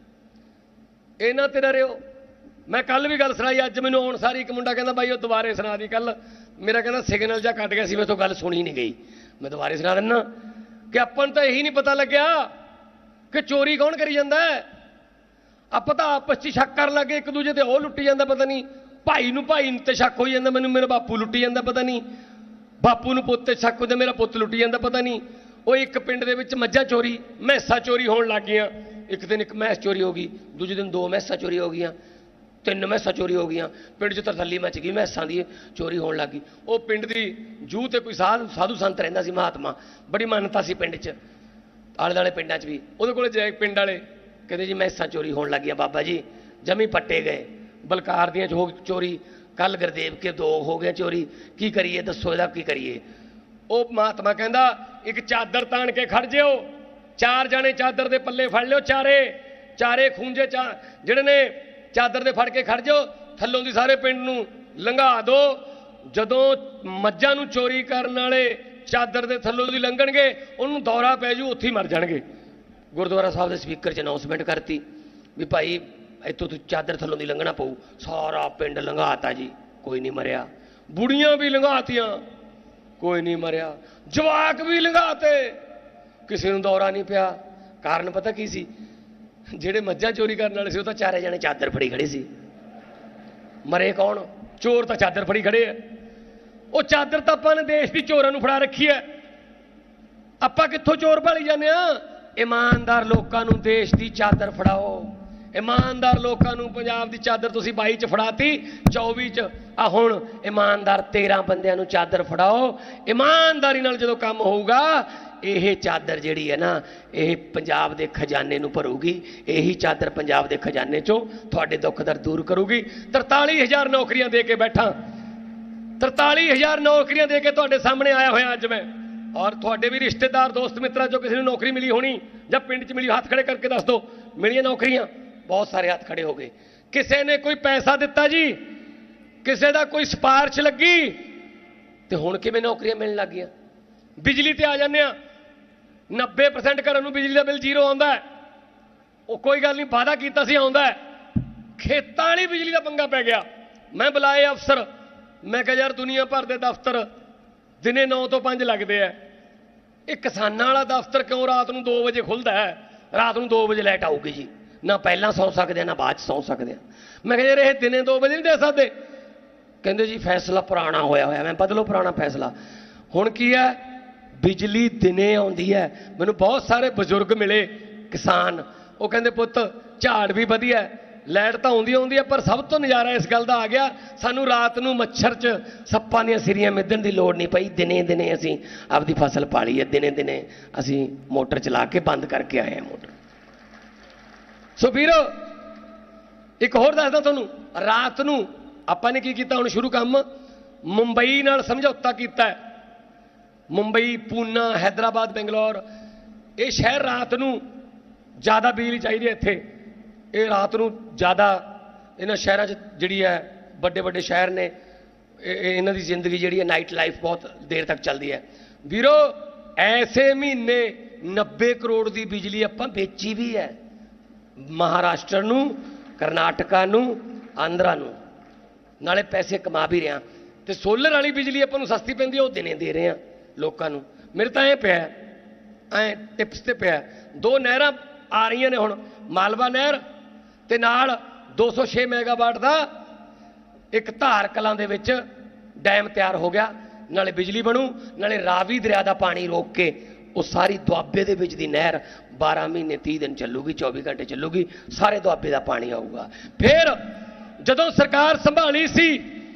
ਇਹਨਾਂ ਤੇ ਨਾ ਰਿਓ। ਮੈਂ ਕੱਲ ਵੀ ਗੱਲ ਸੁਣਾਈ, ਅੱਜ ਮੈਨੂੰ ਆਉਣ ਸਾਰੀ ਇੱਕ ਮੁੰਡਾ ਕਹਿੰਦਾ ਬਾਈ ਉਹ ਦੁਬਾਰੇ ਸੁਣਾ ਦੀ। ਕੱਲ ਮੇਰਾ ਕਹਿੰਦਾ ਸਿਗਨਲ ਜਾਂ ਕੱਟ ਗਿਆ ਸੀ, ਮੇਰੇ ਤੋਂ ਗੱਲ ਸੁਣੀ ਨਹੀਂ ਗਈ, ਮੈਂ ਦੁਬਾਰੇ ਸੁਣਾ ਦਿੰਦਾ ਕਿ ਆਪਾਂ ਨੂੰ ਤਾਂ ਇਹੀ ਨਹੀਂ ਪਤਾ ਲੱਗਿਆ ਕਿ ਚੋਰੀ ਕੌਣ ਕਰੀ ਜਾਂਦਾ ਹੈ। ਆਪਾਂ ਤਾਂ ਆਪਸ 'ਚ ਸ਼ੱਕ ਕਰਨ ਲੱਗੇ ਇੱਕ ਦੂਜੇ ਤੇ, ਉਹ ਲੁੱਟੀ ਜਾਂਦਾ ਪਤਾ ਨਹੀਂ, ਭਾਈ ਨੂੰ ਤੇ ਸ਼ੱਕ ਹੋਈ ਜਾਂਦਾ, ਮੈਨੂੰ ਮੇਰਾ ਬਾਪੂ ਲੁੱਟੀ ਜਾਂਦਾ ਪਤਾ ਨਹੀਂ, ਬਾਪੂ ਨੂੰ ਪੁੱਤ ਤੇ ਸ਼ੱਕ ਹੁੰਦਾ, ਮੇਰਾ ਪੁੱਤ ਲੁੱਟੀ ਜਾਂਦਾ ਪਤਾ ਨਹੀਂ। ਉਹ ਇੱਕ ਪਿੰਡ ਦੇ ਵਿੱਚ ਮੱਝਾਂ ਚੋਰੀ, ਮੈਸਾਂ ਚੋਰੀ ਹੋਣ ਲੱਗ ਗਈਆਂ। ਇੱਕ ਦਿਨ ਇੱਕ ਮੈਸ ਚੋਰੀ ਹੋ ਗਈ, ਦੂਜੇ ਦਿਨ 2 ਮੈਸਾਂ ਚੋਰੀ ਹੋ ਗਈਆਂ, 3 ਮੈਸਾਂ ਚੋਰੀ ਹੋ ਗਈਆਂ। ਪਿੰਡ 'ਚ ਤਰਥੱਲੀ ਮੱਚ ਗਈ, ਮੈਸਾਂ ਦੀ ਚੋਰੀ ਹੋਣ ਲੱਗ ਗਈ। ਉਹ ਪਿੰਡ ਦੀ ਜੂਹ ਤੇ ਕੋਈ ਸਾਧੂ ਸੰਤ ਰਹਿੰਦਾ ਸੀ, ਮਹਾਤਮਾ, ਬੜੀ ਮਾਨਤਾ ਸੀ ਪਿੰਡ 'ਚ, ਆਲੇ ਦੁਆਲੇ ਪਿੰਡਾਂ 'ਚ ਵੀ। ਉਹਦੇ ਕੋਲ ਜਾਏ ਪਿੰਡ ਵਾਲੇ, ਕਹਿੰਦੇ ਜੀ ਮੈਸਾਂ ਚੋਰੀ ਹੋਣ ਲੱਗੀਆਂ ਬਾਬਾ ਜੀ, ਜਮੀ ਪੱਟੇ ਗਏ। ਬਲਕਾਰ ਦੀਆਂ ਚੋਰੀ, ਕੱਲ ਗੁਰਦੇਵ ਕੇ 2 ਹੋ ਗਏ ਚੋਰੀ, ਕੀ ਕਰੀਏ ਦੱਸੋ, ਇਹਦਾ ਕੀ ਕਰੀਏ? ਉਹ ਮਹਾਤਮਾ ਕਹਿੰਦਾ ਇੱਕ ਚਾਦਰ ਤਾਣ ਕੇ ਖੜ ਜਿਓ, 4 ਜਾਣੇ ਚਾਦਰ ਦੇ ਪੱਲੇ ਫੜ ਲਿਓ, ਚਾਰੇ ਖੂੰਜੇ ਜਿਹੜੇ ਨੇ ਚਾਦਰ ਦੇ ਫੜ ਕੇ ਖੜ ਜਾਓ, ਥੱਲੋਂ ਦੀ ਸਾਰੇ ਪਿੰਡ ਨੂੰ ਲੰਘਾ ਦਿਓ। ਜਦੋਂ ਮੱਝਾਂ ਨੂੰ ਚੋਰੀ ਕਰਨ ਵਾਲੇ ਚਾਦਰ ਦੇ ਥੱਲੋਂ ਦੀ ਲੰਘਣਗੇ, ਉਹਨੂੰ ਦੌਰਾ ਪੈ ਜੂ, ਉੱਥੇ ਹੀ ਮਰ ਜਾਣਗੇ। ਗੁਰਦੁਆਰਾ ਸਾਹਿਬ ਦੇ ਸਪੀਕਰ 'ਚ ਅਨਾਉਂਸਮੈਂਟ ਕਰਤੀ ਵੀ ਭਾਈ ਇੱਥੋਂ ਤੋਂ ਚਾਦਰ ਥੱਲੋਂ ਦੀ ਲੰਘਣਾ ਪਊ। ਸਾਰਾ ਪਿੰਡ ਲੰਘਾਤਾ ਜੀ, ਕੋਈ ਨਹੀਂ ਮਰਿਆ। ਬੁੜੀਆਂ ਵੀ ਲੰਘਾਤੀਆਂ, ਕੋਈ ਨਹੀਂ ਮਰਿਆ। ਜਵਾਕ ਵੀ ਲੰਘਾਤੇ, ਕਿਸੇ ਨੂੰ ਦੌਰਾ ਨਹੀਂ ਪਿਆ। ਕਾਰਨ ਪਤਾ ਕੀ ਸੀ? ਜਿਹੜੇ ਮੱਝਾਂ ਚੋਰੀ ਕਰਨ ਵਾਲੇ ਸੀ ਉਹ ਤਾਂ 4 ਜਣੇ ਚਾਦਰ ਫੜੀ ਖੜੇ ਸੀ। ਮਰੇ ਕੌਣ? ਚੋਰ ਤਾਂ ਚਾਦਰ ਫੜੀ ਖੜੇ ਆ। ਉਹ ਚਾਦਰ ਤਾਂ ਆਪਾਂ ਨੇ ਦੇਸ਼ ਦੀ ਚੋਰਾਂ ਨੂੰ ਫੜਾ ਰੱਖੀ ਹੈ। ਆਪਾਂ ਕਿੱਥੋਂ ਚੋਰ ਭਾਲੀ ਜਾਂਦੇ ਆ? ਇਮਾਨਦਾਰ ਲੋਕਾਂ ਨੂੰ ਦੇਸ਼ ਦੀ ਚਾਦਰ ਫੜਾਓ। ਇਮਾਨਦਾਰ ਲੋਕਾਂ ਨੂੰ ਪੰਜਾਬ ਦੀ ਚਾਦਰ ਤੁਸੀਂ 22 'ਚ ਫੜਾਤੀ, 24 'ਚ ਆ ਹੁਣ ਇਮਾਨਦਾਰ 13 ਬੰਦਿਆਂ ਨੂੰ ਚਾਦਰ ਫੜਾਓ। ਇਮਾਨਦਾਰੀ ਨਾਲ ਜਦੋਂ ਕੰਮ ਹੋਊਗਾ, ਇਹ ਚਾਦਰ ਜਿਹੜੀ ਹੈ ਨਾ, ਇਹ ਪੰਜਾਬ ਦੇ ਖਜ਼ਾਨੇ ਨੂੰ ਭਰੂਗੀ। ਇਹੀ ਚਾਦਰ ਪੰਜਾਬ ਦੇ ਖਜ਼ਾਨੇ 'ਚੋਂ ਤੁਹਾਡੇ ਦੁੱਖ ਦਰਦ ਦੂਰ ਕਰੂਗੀ। 43,000 ਨੌਕਰੀਆਂ ਦੇ ਕੇ ਬੈਠਾ, 43,000 ਨੌਕਰੀਆਂ ਦੇ ਕੇ ਤੁਹਾਡੇ ਸਾਹਮਣੇ ਆਇਆ ਹੋਇਆ ਅੱਜ ਮੈਂ। ਔਰ ਤੁਹਾਡੇ ਵੀ ਰਿਸ਼ਤੇਦਾਰ ਦੋਸਤ ਮਿੱਤਰਾਂ 'ਚੋਂ ਕਿਸੇ ਨੂੰ ਨੌਕਰੀ ਮਿਲੀ ਹੋਣੀ ਜਾਂ ਪਿੰਡ 'ਚ ਮਿਲੀ, ਹੱਥ ਖੜੇ ਕਰਕੇ ਦੱਸ ਦਿਓ। ਮਿਲੀਆਂ ਨੌਕਰੀਆਂ? ਬਹੁਤ ਸਾਰੇ ਹੱਥ ਖੜੇ ਹੋ ਗਏ। ਕਿਸੇ ਨੇ ਕੋਈ ਪੈਸਾ ਦਿੱਤਾ ਜੀ, ਕਿਸੇ ਦਾ ਕੋਈ ਸਿਫਾਰਿਸ਼ ਲੱਗੀ, ਤੇ ਹੁਣ ਕਿਵੇਂ ਨੌਕਰੀਆਂ ਮਿਲਣ ਲੱਗ ਗਈਆਂ? ਬਿਜਲੀ ਤੇ ਆ ਜਾਂਦੇ ਆ, 90% ਘਰਾਂ ਨੂੰ ਬਿਜਲੀ ਦਾ ਬਿੱਲ 0 ਆਉਂਦਾ ਹੈ। ਉਹ ਕੋਈ ਗੱਲ ਨਹੀਂ, ਵਾਅਦਾ ਕੀਤਾ ਸੀ ਆਉਂਦਾ ਹੈ। ਖੇਤਾਂ ਵਾਲੀ ਬਿਜਲੀ ਦਾ ਪੰਗਾ ਪੈ ਗਿਆ। ਮੈਂ ਬੁਲਾਏ ਅਫਸਰ, ਮੈਂ ਕਿਹਾ ਯਾਰ ਦੁਨੀਆ ਭਰ ਦੇ ਦਫ਼ਤਰ ਦਿਨੇ 9 ਤੋਂ 5 ਲੱਗਦੇ ਆ, ਇਹ ਕਿਸਾਨਾਂ ਵਾਲਾ ਦਫ਼ਤਰ ਕਿਉਂ ਰਾਤ ਨੂੰ 2 ਵਜੇ ਖੁੱਲਦਾ ਹੈ? ਰਾਤ ਨੂੰ 2 ਵਜੇ ਲਾਈਟ ਆਊਗੀ ਜੀ, ਨਾ ਪਹਿਲਾਂ ਸੌਂ ਸਕਦੇ ਆ ਨਾ ਬਾਅਦ 'ਚ ਸੌਂ ਸਕਦੇ ਆ। ਮੈਂ ਕਿਹਾ ਯਾਰ ਇਹ ਦਿਨੇ 2 ਵਜੇ ਨਹੀਂ ਦੇ ਸਕਦੇ। ਕਹਿੰਦੇ ਜੀ ਫੈਸਲਾ ਪੁਰਾਣਾ ਹੋਇਆ। ਮੈਂ ਬਦਲੋ ਪੁਰਾਣਾ ਫੈਸਲਾ। ਹੁਣ ਕੀ ਹੈ? ਬਿਜਲੀ ਦਿਨੇ ਆਉਂਦੀ ਹੈ। ਮੈਨੂੰ ਬਹੁਤ ਸਾਰੇ ਬਜ਼ੁਰਗ ਮਿਲੇ ਕਿਸਾਨ, ਉਹ ਕਹਿੰਦੇ ਪੁੱਤ ਝਾੜ ਵੀ ਵਧੀਆ, ਲਾਈਟ ਤਾਂ ਆਉਂਦੀ ਹੈ, ਪਰ ਸਭ ਤੋਂ ਨਜ਼ਾਰਾ ਇਸ ਗੱਲ ਦਾ ਆ ਗਿਆ, ਸਾਨੂੰ ਰਾਤ ਨੂੰ ਮੱਛਰ 'ਚ ਸੱਪਾਂ ਦੀਆਂ ਸਿਰੀਆਂ ਮਿੱਧਣ ਦੀ ਲੋੜ ਨਹੀਂ ਪਈ। ਦਿਨੇ ਅਸੀਂ ਆਪਦੀ ਫਸਲ ਪਾਲੀ ਹੈ, ਦਿਨੇ ਅਸੀਂ ਮੋਟਰ ਚਲਾ ਕੇ ਬੰਦ ਕਰਕੇ ਆਏ ਹਾਂ ਮੋਟਰ। ਸੋ ਵੀਰੋ, ਇੱਕ ਹੋਰ ਦੱਸਦਾ ਤੁਹਾਨੂੰ, ਰਾਤ ਨੂੰ ਆਪਾਂ ਨੇ ਕੀ ਕੀਤਾ ਹੁਣ ਸ਼ੁਰੂ ਕੰਮ, ਮੁੰਬਈ ਨਾਲ ਸਮਝੌਤਾ ਕੀਤਾ। ਮੁੰਬਈ, ਪੂਨਾ, ਹੈਦਰਾਬਾਦ, ਬੰਗਲੌਰ, ਇਹ ਸ਼ਹਿਰ ਰਾਤ ਨੂੰ ਜ਼ਿਆਦਾ ਬਿਜਲੀ ਚਾਹੀਦੀ ਹੈ। ਇੱਥੇ ਇਹ ਰਾਤ ਨੂੰ ਜ਼ਿਆਦਾ, ਇਹਨਾਂ ਸ਼ਹਿਰਾਂ 'ਚ ਜਿਹੜੀ ਹੈ, ਵੱਡੇ ਸ਼ਹਿਰ ਨੇ, ਇਹਨਾਂ ਦੀ ਜ਼ਿੰਦਗੀ ਜਿਹੜੀ ਹੈ ਨਾਈਟ ਲਾਈਫ ਬਹੁਤ ਦੇਰ ਤੱਕ ਚੱਲਦੀ ਹੈ। ਵੀਰੋ, ਐਸੇ ਮਹੀਨੇ 90 ਕਰੋੜ ਦੀ ਬਿਜਲੀ ਆਪਾਂ ਵੇਚੀ ਵੀ ਹੈ, ਮਹਾਰਾਸ਼ਟਰ ਨੂੰ, ਕਰਨਾਟਕਾ ਨੂੰ, ਆਂਧਰਾ ਨੂੰ, ਨਾਲੇ ਪੈਸੇ ਕਮਾ ਵੀ ਰਹੇ ਹਾਂ। ਤੇ ਸੋਲਰ ਵਾਲੀ ਬਿਜਲੀ ਆਪਾਂ ਨੂੰ ਸਸਤੀ ਪੈਂਦੀ, ਉਹ ਦਿਨੇ ਦੇ ਰਹੇ ਹਾਂ ਲੋਕਾਂ ਨੂੰ। ਮੇਰੇ ਤਾਂ ਇਹ ਪਿਆ, ਐ ਟਿਪਸ ਤੇ ਪਿਆ। 2 ਨਹਿਰਾਂ ਆ ਰਹੀਆਂ ਨੇ ਹੁਣ, ਮਾਲਵਾ ਨਹਿਰ ਤੇ ਨਾਲ 206 ਮੈਗਾਵਾਟ ਦਾ ਇੱਕ ਧਾਰ ਕਲਾਂ ਦੇ ਵਿੱਚ ਡੈਮ ਤਿਆਰ ਹੋ ਗਿਆ। ਨਾਲੇ ਬਿਜਲੀ ਬਣੂ, ਨਾਲੇ ਰਾਵੀ ਦਰਿਆ ਦਾ ਪਾਣੀ ਰੋਕ ਕੇ ਉਹ ਸਾਰੀ ਦੁਆਬੇ ਦੇ ਵਿੱਚ ਦੀ ਨਹਿਰ 12 ਮਹੀਨੇ 30 ਦਿਨ ਚੱਲੂਗੀ, 24 ਘੰਟੇ ਚੱਲੂਗੀ, ਸਾਰੇ ਦੁਆਬੇ ਦਾ ਪਾਣੀ ਆਊਗਾ। ਫਿਰ ਜਦੋਂ ਸਰਕਾਰ ਸੰਭਾਲੀ ਸੀ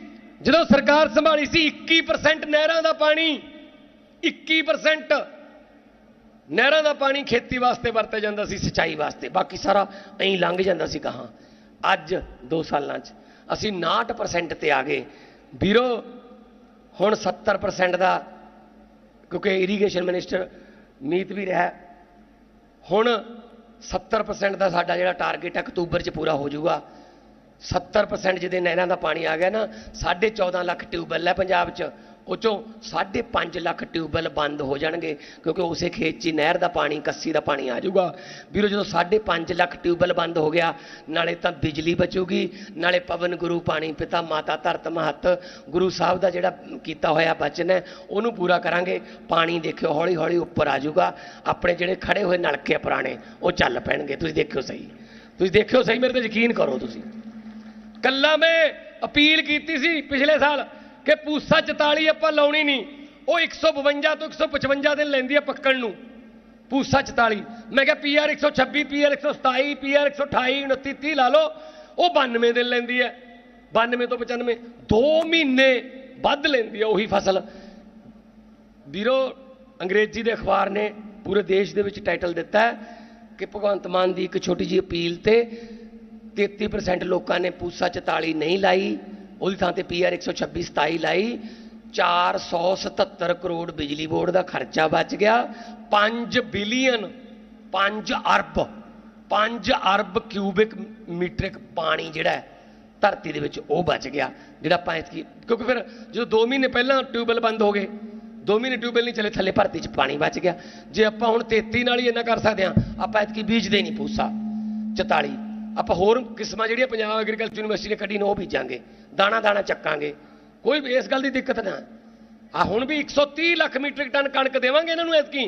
21% ਨਹਿਰਾਂ ਦਾ ਪਾਣੀ, 21% ਨਹਿਰਾਂ ਦਾ ਪਾਣੀ ਖੇਤੀ ਵਾਸਤੇ ਵਰਤਿਆ ਜਾਂਦਾ ਸੀ, ਸਿੰਚਾਈ ਵਾਸਤੇ, ਬਾਕੀ ਸਾਰਾ ਐਂ ਲੰਘ ਜਾਂਦਾ ਸੀ ਕਹਾਂ। ਅੱਜ 2 ਸਾਲਾਂ 'ਚ ਅਸੀਂ 59% ਤੇ ਆ ਗਏ ਵੀਰੋ। ਹੁਣ 70% ਦਾ, ਕਿਉਂਕਿ ਇਰੀਗੇਸ਼ਨ ਮਿਨਿਸਟਰ ਮੀਤ ਵੀ ਰਿਹਾ, ਹੁਣ 70% ਦਾ ਸਾਡਾ ਜਿਹੜਾ ਟਾਰਗੇਟ ਹੈ ਅਕਤੂਬਰ 'ਚ ਪੂਰਾ ਹੋ ਜਾਊਗਾ। 70% ਜਿਹਦੇ ਨਹਿਰਾਂ ਦਾ ਪਾਣੀ ਆ ਗਿਆ ਨਾ, 14.5 ਲੱਖ ਟਿਊਬਵੈੱਲ ਹੈ ਪੰਜਾਬ 'ਚ, ਉਹ 'ਚੋਂ 5.5 ਲੱਖ ਟਿਊਬਵੈੱਲ ਬੰਦ ਹੋ ਜਾਣਗੇ, ਕਿਉਂਕਿ ਉਸੇ ਖੇਤ 'ਚ ਹੀ ਨਹਿਰ ਦਾ ਪਾਣੀ, ਕੱਸੀ ਦਾ ਪਾਣੀ ਆ ਜਾਊਗਾ ਵੀਰੋ। ਜਦੋਂ 5.5 ਲੱਖ ਟਿਊਬਵੈੱਲ ਬੰਦ ਹੋ ਗਿਆ, ਨਾਲੇ ਤਾਂ ਬਿਜਲੀ ਬਚੂਗੀ, ਨਾਲੇ ਪਵਨ ਗੁਰੂ ਪਾਣੀ ਪਿਤਾ ਮਾਤਾ ਧਰਤ ਮਹੱਤ ਗੁਰੂ ਸਾਹਿਬ ਦਾ ਜਿਹੜਾ ਕੀਤਾ ਹੋਇਆ ਬਚਨ ਹੈ ਉਹਨੂੰ ਪੂਰਾ ਕਰਾਂਗੇ। ਪਾਣੀ ਦੇਖਿਓ ਹੌਲੀ ਹੌਲੀ ਉੱਪਰ ਆ ਜਾਊਗਾ। ਆਪਣੇ ਜਿਹੜੇ ਖੜੇ ਹੋਏ ਨਲਕੇ ਪੁਰਾਣੇ ਉਹ ਚੱਲ ਪੈਣਗੇ। ਤੁਸੀਂ ਦੇਖਿਓ ਸਹੀ, ਮੇਰੇ ਤੇ ਯਕੀਨ ਕਰੋ ਤੁਸੀਂ। ਕੱਲਾ ਮੈਂ ਅਪੀਲ ਕੀਤੀ ਸੀ ਪਿਛਲੇ ਸਾਲ ਕਿ ਪੂਸਾ 44 ਆਪਾਂ ਲਾਉਣੀ ਨਹੀਂ, ਉਹ 152 ਤੋਂ 155 ਦਿਨ ਲੈਂਦੀ ਹੈ ਪੱਕਣ ਨੂੰ ਪੂਸਾ 44। ਮੈਂ ਕਿਹਾ PR 126, PR 127, PR 128, 29, 30 ਲਾ ਲਓ, ਉਹ 92 ਦਿਨ ਲੈਂਦੀ ਹੈ, 92 ਤੋਂ 95, 2 ਮਹੀਨੇ ਵੱਧ ਲੈਂਦੀ ਹੈ ਉਹੀ ਫਸਲ। ਵੀਰੋ ਅੰਗਰੇਜ਼ੀ ਦੇ ਅਖਬਾਰ ਨੇ ਪੂਰੇ ਦੇਸ਼ ਦੇ ਵਿੱਚ ਟਾਈਟਲ ਦਿੱਤਾ ਹੈ ਕਿ ਭਗਵੰਤ ਮਾਨ ਦੀ ਇੱਕ ਛੋਟੀ ਜਿਹੀ ਅਪੀਲ ਤੇ 33% ਲੋਕਾਂ ਨੇ ਪੂਸਾ 44 ਨਹੀਂ ਲਾਈ, ਉਹਦੀ ਥਾਂ ਤੇ PR 126, 27 ਲਾਈ। 477 ਕਰੋੜ ਬਿਜਲੀ ਬੋਰਡ ਦਾ ਖਰਚਾ ਬਚ ਗਿਆ। 5 ਬਿਲੀਅਨ 5 ਅਰਬ ਕਿਊਬਿਕ ਮੀਟਰ ਪਾਣੀ ਜਿਹੜਾ ਧਰਤੀ ਦੇ ਵਿੱਚ ਉਹ ਬਚ ਗਿਆ, ਜਿਹੜਾ ਆਪਾਂ ਇਤਕੀ, ਕਿਉਂਕਿ ਫਿਰ ਜਦੋਂ 2 ਮਹੀਨੇ ਪਹਿਲਾਂ ਟਿਊਬਵੈੱਲ ਬੰਦ ਹੋ ਗਏ, 2 ਮਹੀਨੇ ਟਿਊਬਵੈੱਲ ਨਹੀਂ ਚੱਲੇ, ਥੱਲੇ ਭਰਤੀ 'ਚ ਪਾਣੀ ਬਚ ਗਿਆ। ਜੇ ਆਪਾਂ ਹੁਣ 33 ਨਾਲ ਹੀ ਇੰਨਾ ਕਰ ਸਕਦੇ ਹਾਂ, ਆਪਾਂ ਇਤਕੀ ਬੀਜਦੇ ਨਹੀਂ ਪੂਸਾ 44, ਆਪਾਂ ਹੋਰ ਕਿਸਮਾਂ ਜਿਹੜੀਆਂ ਪੰਜਾਬ ਐਗਰੀਕਲਚਰ ਯੂਨੀਵਰਸਿਟੀ ਨੇ ਕੱਢੀ ਨੇ ਉਹ ਬੀਜਾਂਗੇ, ਦਾਣਾ ਚੱਕਾਂਗੇ, ਕੋਈ ਇਸ ਗੱਲ ਦੀ ਦਿੱਕਤ ਨਾ। ਆ ਹੁਣ ਵੀ 130 ਲੱਖ ਮੀਟ੍ਰਿਕ ਟਨ ਕਣਕ ਦੇਵਾਂਗੇ ਇਹਨਾਂ ਨੂੰ ਐਤਕੀ।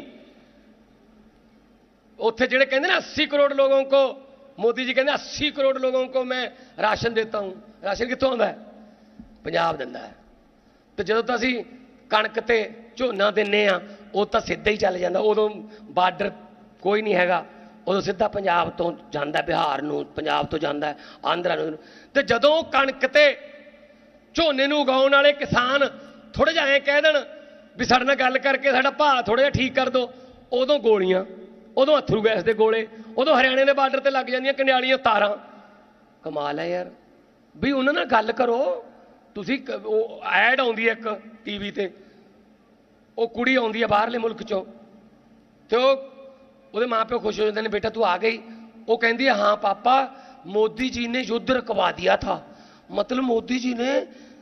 ਉੱਥੇ ਜਿਹੜੇ ਕਹਿੰਦੇ ਨਾ 80 ਕਰੋੜ ਲੋਗों को, मोदी जी कहते 80 करोड़ लोगों को मैं राशन देता हूं। राशन कितों आंदा है? पंजाब दिंदा है। तो जदों तो असीं कणक ते झोना दिंने आ, वो तो सीधा ही चल जांदा, उदों बार्डर कोई नहीं हैगा, उदों सीधा पंजाब तो जांदा बिहार नूं, पंजाब तो जांदा आंध्रा नूं। ते जदों कणक ते झोने नूं उगाउण वाले किसान थोड़े जिहा ऐ कह देण भी साडे नाल गल करके साडा भाव थोड़ा जिहा ठीक कर दो, उदों गोलियां, उदों अथरू गैस के गोले, उदों हरियाणे के बार्डर ते लग जांदियां कंडियालियां तारां। कमाल है यार, भी उन्हां नाल गल करो। तुसीं ऐड आउंदी है एक टीवी ते, वो कुड़ी आउंदी है बाहरले मुल्क चों, ते ਉਹਦੇ ਮਾਂ ਪਿਓ खुश हो जाते हैं, बेटा तू आ गई। वो कहती है हाँ पापा, मोदी जी ने युद्ध रुकवा दिया था। मतलब मोदी जी ने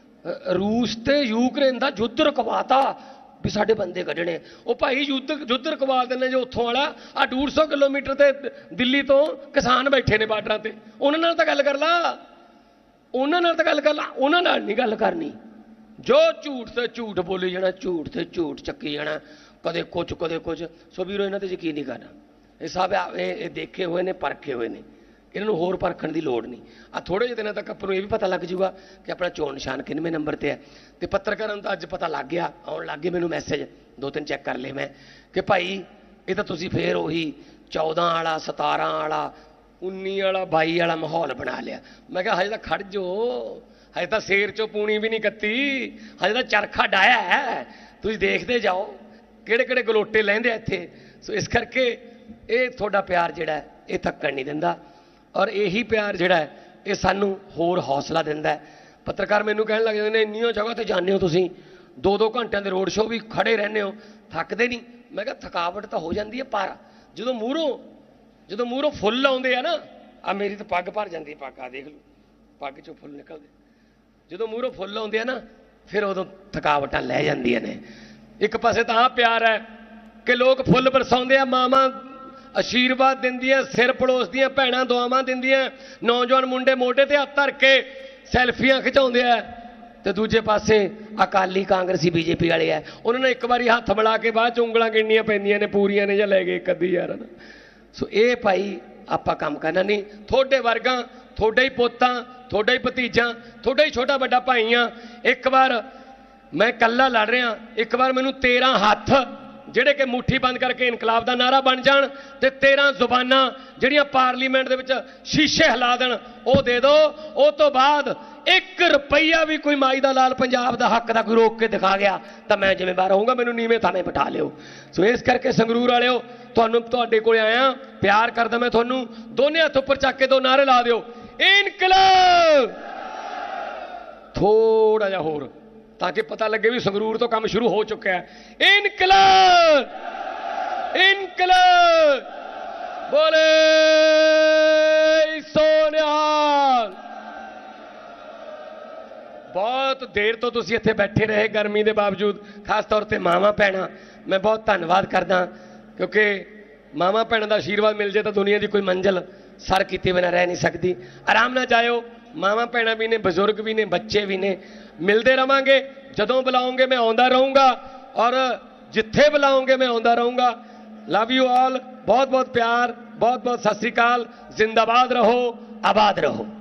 रूस ते यूक्रेन का युद्ध रुकवाता भी साडे बंदे कढ़ने। वो भाई युद्ध रुकवा देने जो उत्थों वाला आ 150 किलोमीटर ते दिल्ली तो किसान बैठे ने बार्डर ते, उन्हां नाल तां गल कर ला, उन्हां नाल तां गल कर ला, उन्हां नाल नहीं गल करनी। जो झूठ से झूठ बोली जाना, झूठ से झूठ चक्की जाना, कदे कुछ कदे कुछ। सो वीरो इन्हां ते यकीन नहीं करना। ये सब ये देखे हुए ने, परखे हुए ने, इन्होंने होर परखण की लोड़ नहीं। आ थोड़े ਜਿਹੇ दिनों तक अपन ये भी पता लग जूगा कि अपना चोण निशान किनवें नंबर पर है। तो पत्रकारों का अज पता लग गया, आउण लग गए मैनूं मैसेज 2-3 चैक कर ले मैं कि भाई ये तो तुसीं फिर उही 14 वाला 17 वाला 19 वाला 22 वाला माहौल बना लिया। मैं कहा हजे तो खड़ जो, हजे तो शेर चो पूनी भी नहीं कत्ती, हजे तो चरखा डाया है, तुसीं देखते जाओ किहड़े किहड़े गलोटे लहिंदे इत्थे। सो इस करके ये थोड़ा प्यार जिहड़ा है ये थक्कण नहीं दिंदा, और यही प्यार जिहड़ा है ये सानू होर हौसला दिंदा है। पत्रकार मैनू कहण लग जांदे ने, इन्नियों जगह ते जांदे हो तुसीं, 2-2 घंटिਆਂ ਦੇ रोड शो भी खड़े रहने हो, थकदे नहीं? मैं कहा थकावट तो हो जाती है, पर ਜਦੋਂ ਮੂਹਰੋਂ फुल आउंदे आ ना, आ मेरी तो पग भर जाती है, पग आ देख लो, पग चों फुल निकलदे, ਜਦੋਂ ਮੂਹਰੋਂ फुल आउंदे आ ना फिर उदों थकावटां लै जांदियां ने। एक पासे तो प्यार है कि लोग फुल बरसाउंदे आ, मावां आशीर्वाद दिंदियां, सिर पड़ोसदियां, भैणां दुआवां दिंदियां, नौजवान मुंडे मोढे ते हत्थ धर के सैल्फियां खिचाउंदे आ, ते दूजे पासे अकाली कांग्रेसी बीजेपी वाले है, उन्होंने एक बारी हत्थ मिला के बाद उंगलां गिणनियां पैंदियां ने, पूरियां ने जां लै गए कदी यार। सो ये भाई आपां काम करना नहीं, थोड़े वर्गां, थोड़ा ही पोतां, थोड़ा ही भतीजा, थोड़ा ही छोटा बड़ा भाई हाँ। एक बार मैं कल्ला लड़ रहा, एक बार मैनू 13 हत्थ ਜਿਹੜੇ ਕਿ ਮੁੱਠੀ ਬੰਦ ਕਰਕੇ ਇਨਕਲਾਬ ਦਾ ਨਾਰਾ ਬਣ ਜਾਣ ਤੇ 13 ਜ਼ੁਬਾਨਾਂ ਜਿਹੜੀਆਂ ਪਾਰਲੀਮੈਂਟ ਦੇ ਵਿੱਚ ਸ਼ੀਸ਼ੇ ਹਿਲਾ ਦੇਣ ਉਹ ਦੇ ਦਿਓ। ਉਹ ਤੋਂ ਬਾਅਦ 1 ਰੁਪਈਆ ਵੀ ਕੋਈ ਮਾਈ ਦਾ ਲਾਲ ਪੰਜਾਬ ਦਾ ਹੱਕ ਦਾ ਕੋਈ ਰੋਕ ਕੇ ਦਿਖਾ ਗਿਆ ਤਾਂ ਮੈਂ ਜ਼ਿੰਮੇਵਾਰ ਹੋਊਂਗਾ, ਮੈਨੂੰ ਨੀਵੇਂ ਥਾਵੇਂ ਬਿਠਾ ਲਿਓ। ਸੋ ਇਸ ਕਰਕੇ ਸੰਗਰੂਰ ਵਾਲਿਓ, ਤੁਹਾਨੂੰ ਤੁਹਾਡੇ ਕੋਲ ਆਇਆ, ਪਿਆਰ ਕਰਦਾ ਮੈਂ ਤੁਹਾਨੂੰ। ਦੋਨੇ ਹੱਥ ਉੱਪਰ ਚੱਕ ਕੇ 2 ਨਾਰੇ ਲਾ ਦਿਓ, ਇਨਕਲਾਬ। ਥੋੜਾ ਜਿਹਾ ਹੋਰ ਤਾਂ ਕਿ ਪਤਾ ਲੱਗੇ ਵੀ ਸੰਗਰੂਰ ਤੋਂ ਕੰਮ ਸ਼ੁਰੂ ਹੋ ਚੁੱਕਿਆ ਹੈ। ਇਨਕਲਾਬ, ਇਨਕਲਾਬ, ਬੋਲੇ ਸੋ ਨਿਹਾਲ। ਬਹੁਤ ਦੇਰ ਤੋਂ ਤੁਸੀਂ ਇੱਥੇ ਬੈਠੇ ਰਹੇ ਗਰਮੀ ਦੇ ਬਾਵਜੂਦ, ਖਾਸ ਤੌਰ ਤੇ ਮਾਵਾਂ ਭੈਣਾਂ, ਮੈਂ ਬਹੁਤ ਧੰਨਵਾਦ ਕਰਦਾ, ਕਿਉਂਕਿ ਮਾਵਾਂ ਭੈਣਾਂ ਦਾ ਆਸ਼ੀਰਵਾਦ ਮਿਲ ਜੇ ਤਾਂ ਦੁਨੀਆ ਦੀ ਕੋਈ ਮੰਜ਼ਿਲ ਸਰ ਕੀਤੇ ਬਿਨਾਂ ਰਹਿ ਨਹੀਂ ਸਕਦੀ। ਆਰਾਮ ਨਾਲ ਜਾਇਓ, ਮਾਵਾਂ ਭੈਣਾਂ ਵੀ ਨੇ, ਬਜ਼ੁਰਗ ਵੀ ਨੇ, ਬੱਚੇ ਵੀ ਨੇ। ਮਿਲਦੇ ਰਵਾਂਗੇ, ਜਦੋਂ ਬੁਲਾਓਗੇ ਮੈਂ ਆਉਂਦਾ ਰਹੂੰਗਾ, ਔਰ ਜਿੱਥੇ ਬੁਲਾਓਗੇ ਮੈਂ ਆਉਂਦਾ ਰਹੂੰਗਾ। ਲਵ ਯੂ ਆਲ, ਬਹੁਤ ਬਹੁਤ ਪਿਆਰ, ਬਹੁਤ ਬਹੁਤ ਸਤਿ ਸ੍ਰੀ ਅਕਾਲ। ਜ਼ਿੰਦਾਬਾਦ ਰਹੋ, ਆਬਾਦ ਰਹੋ।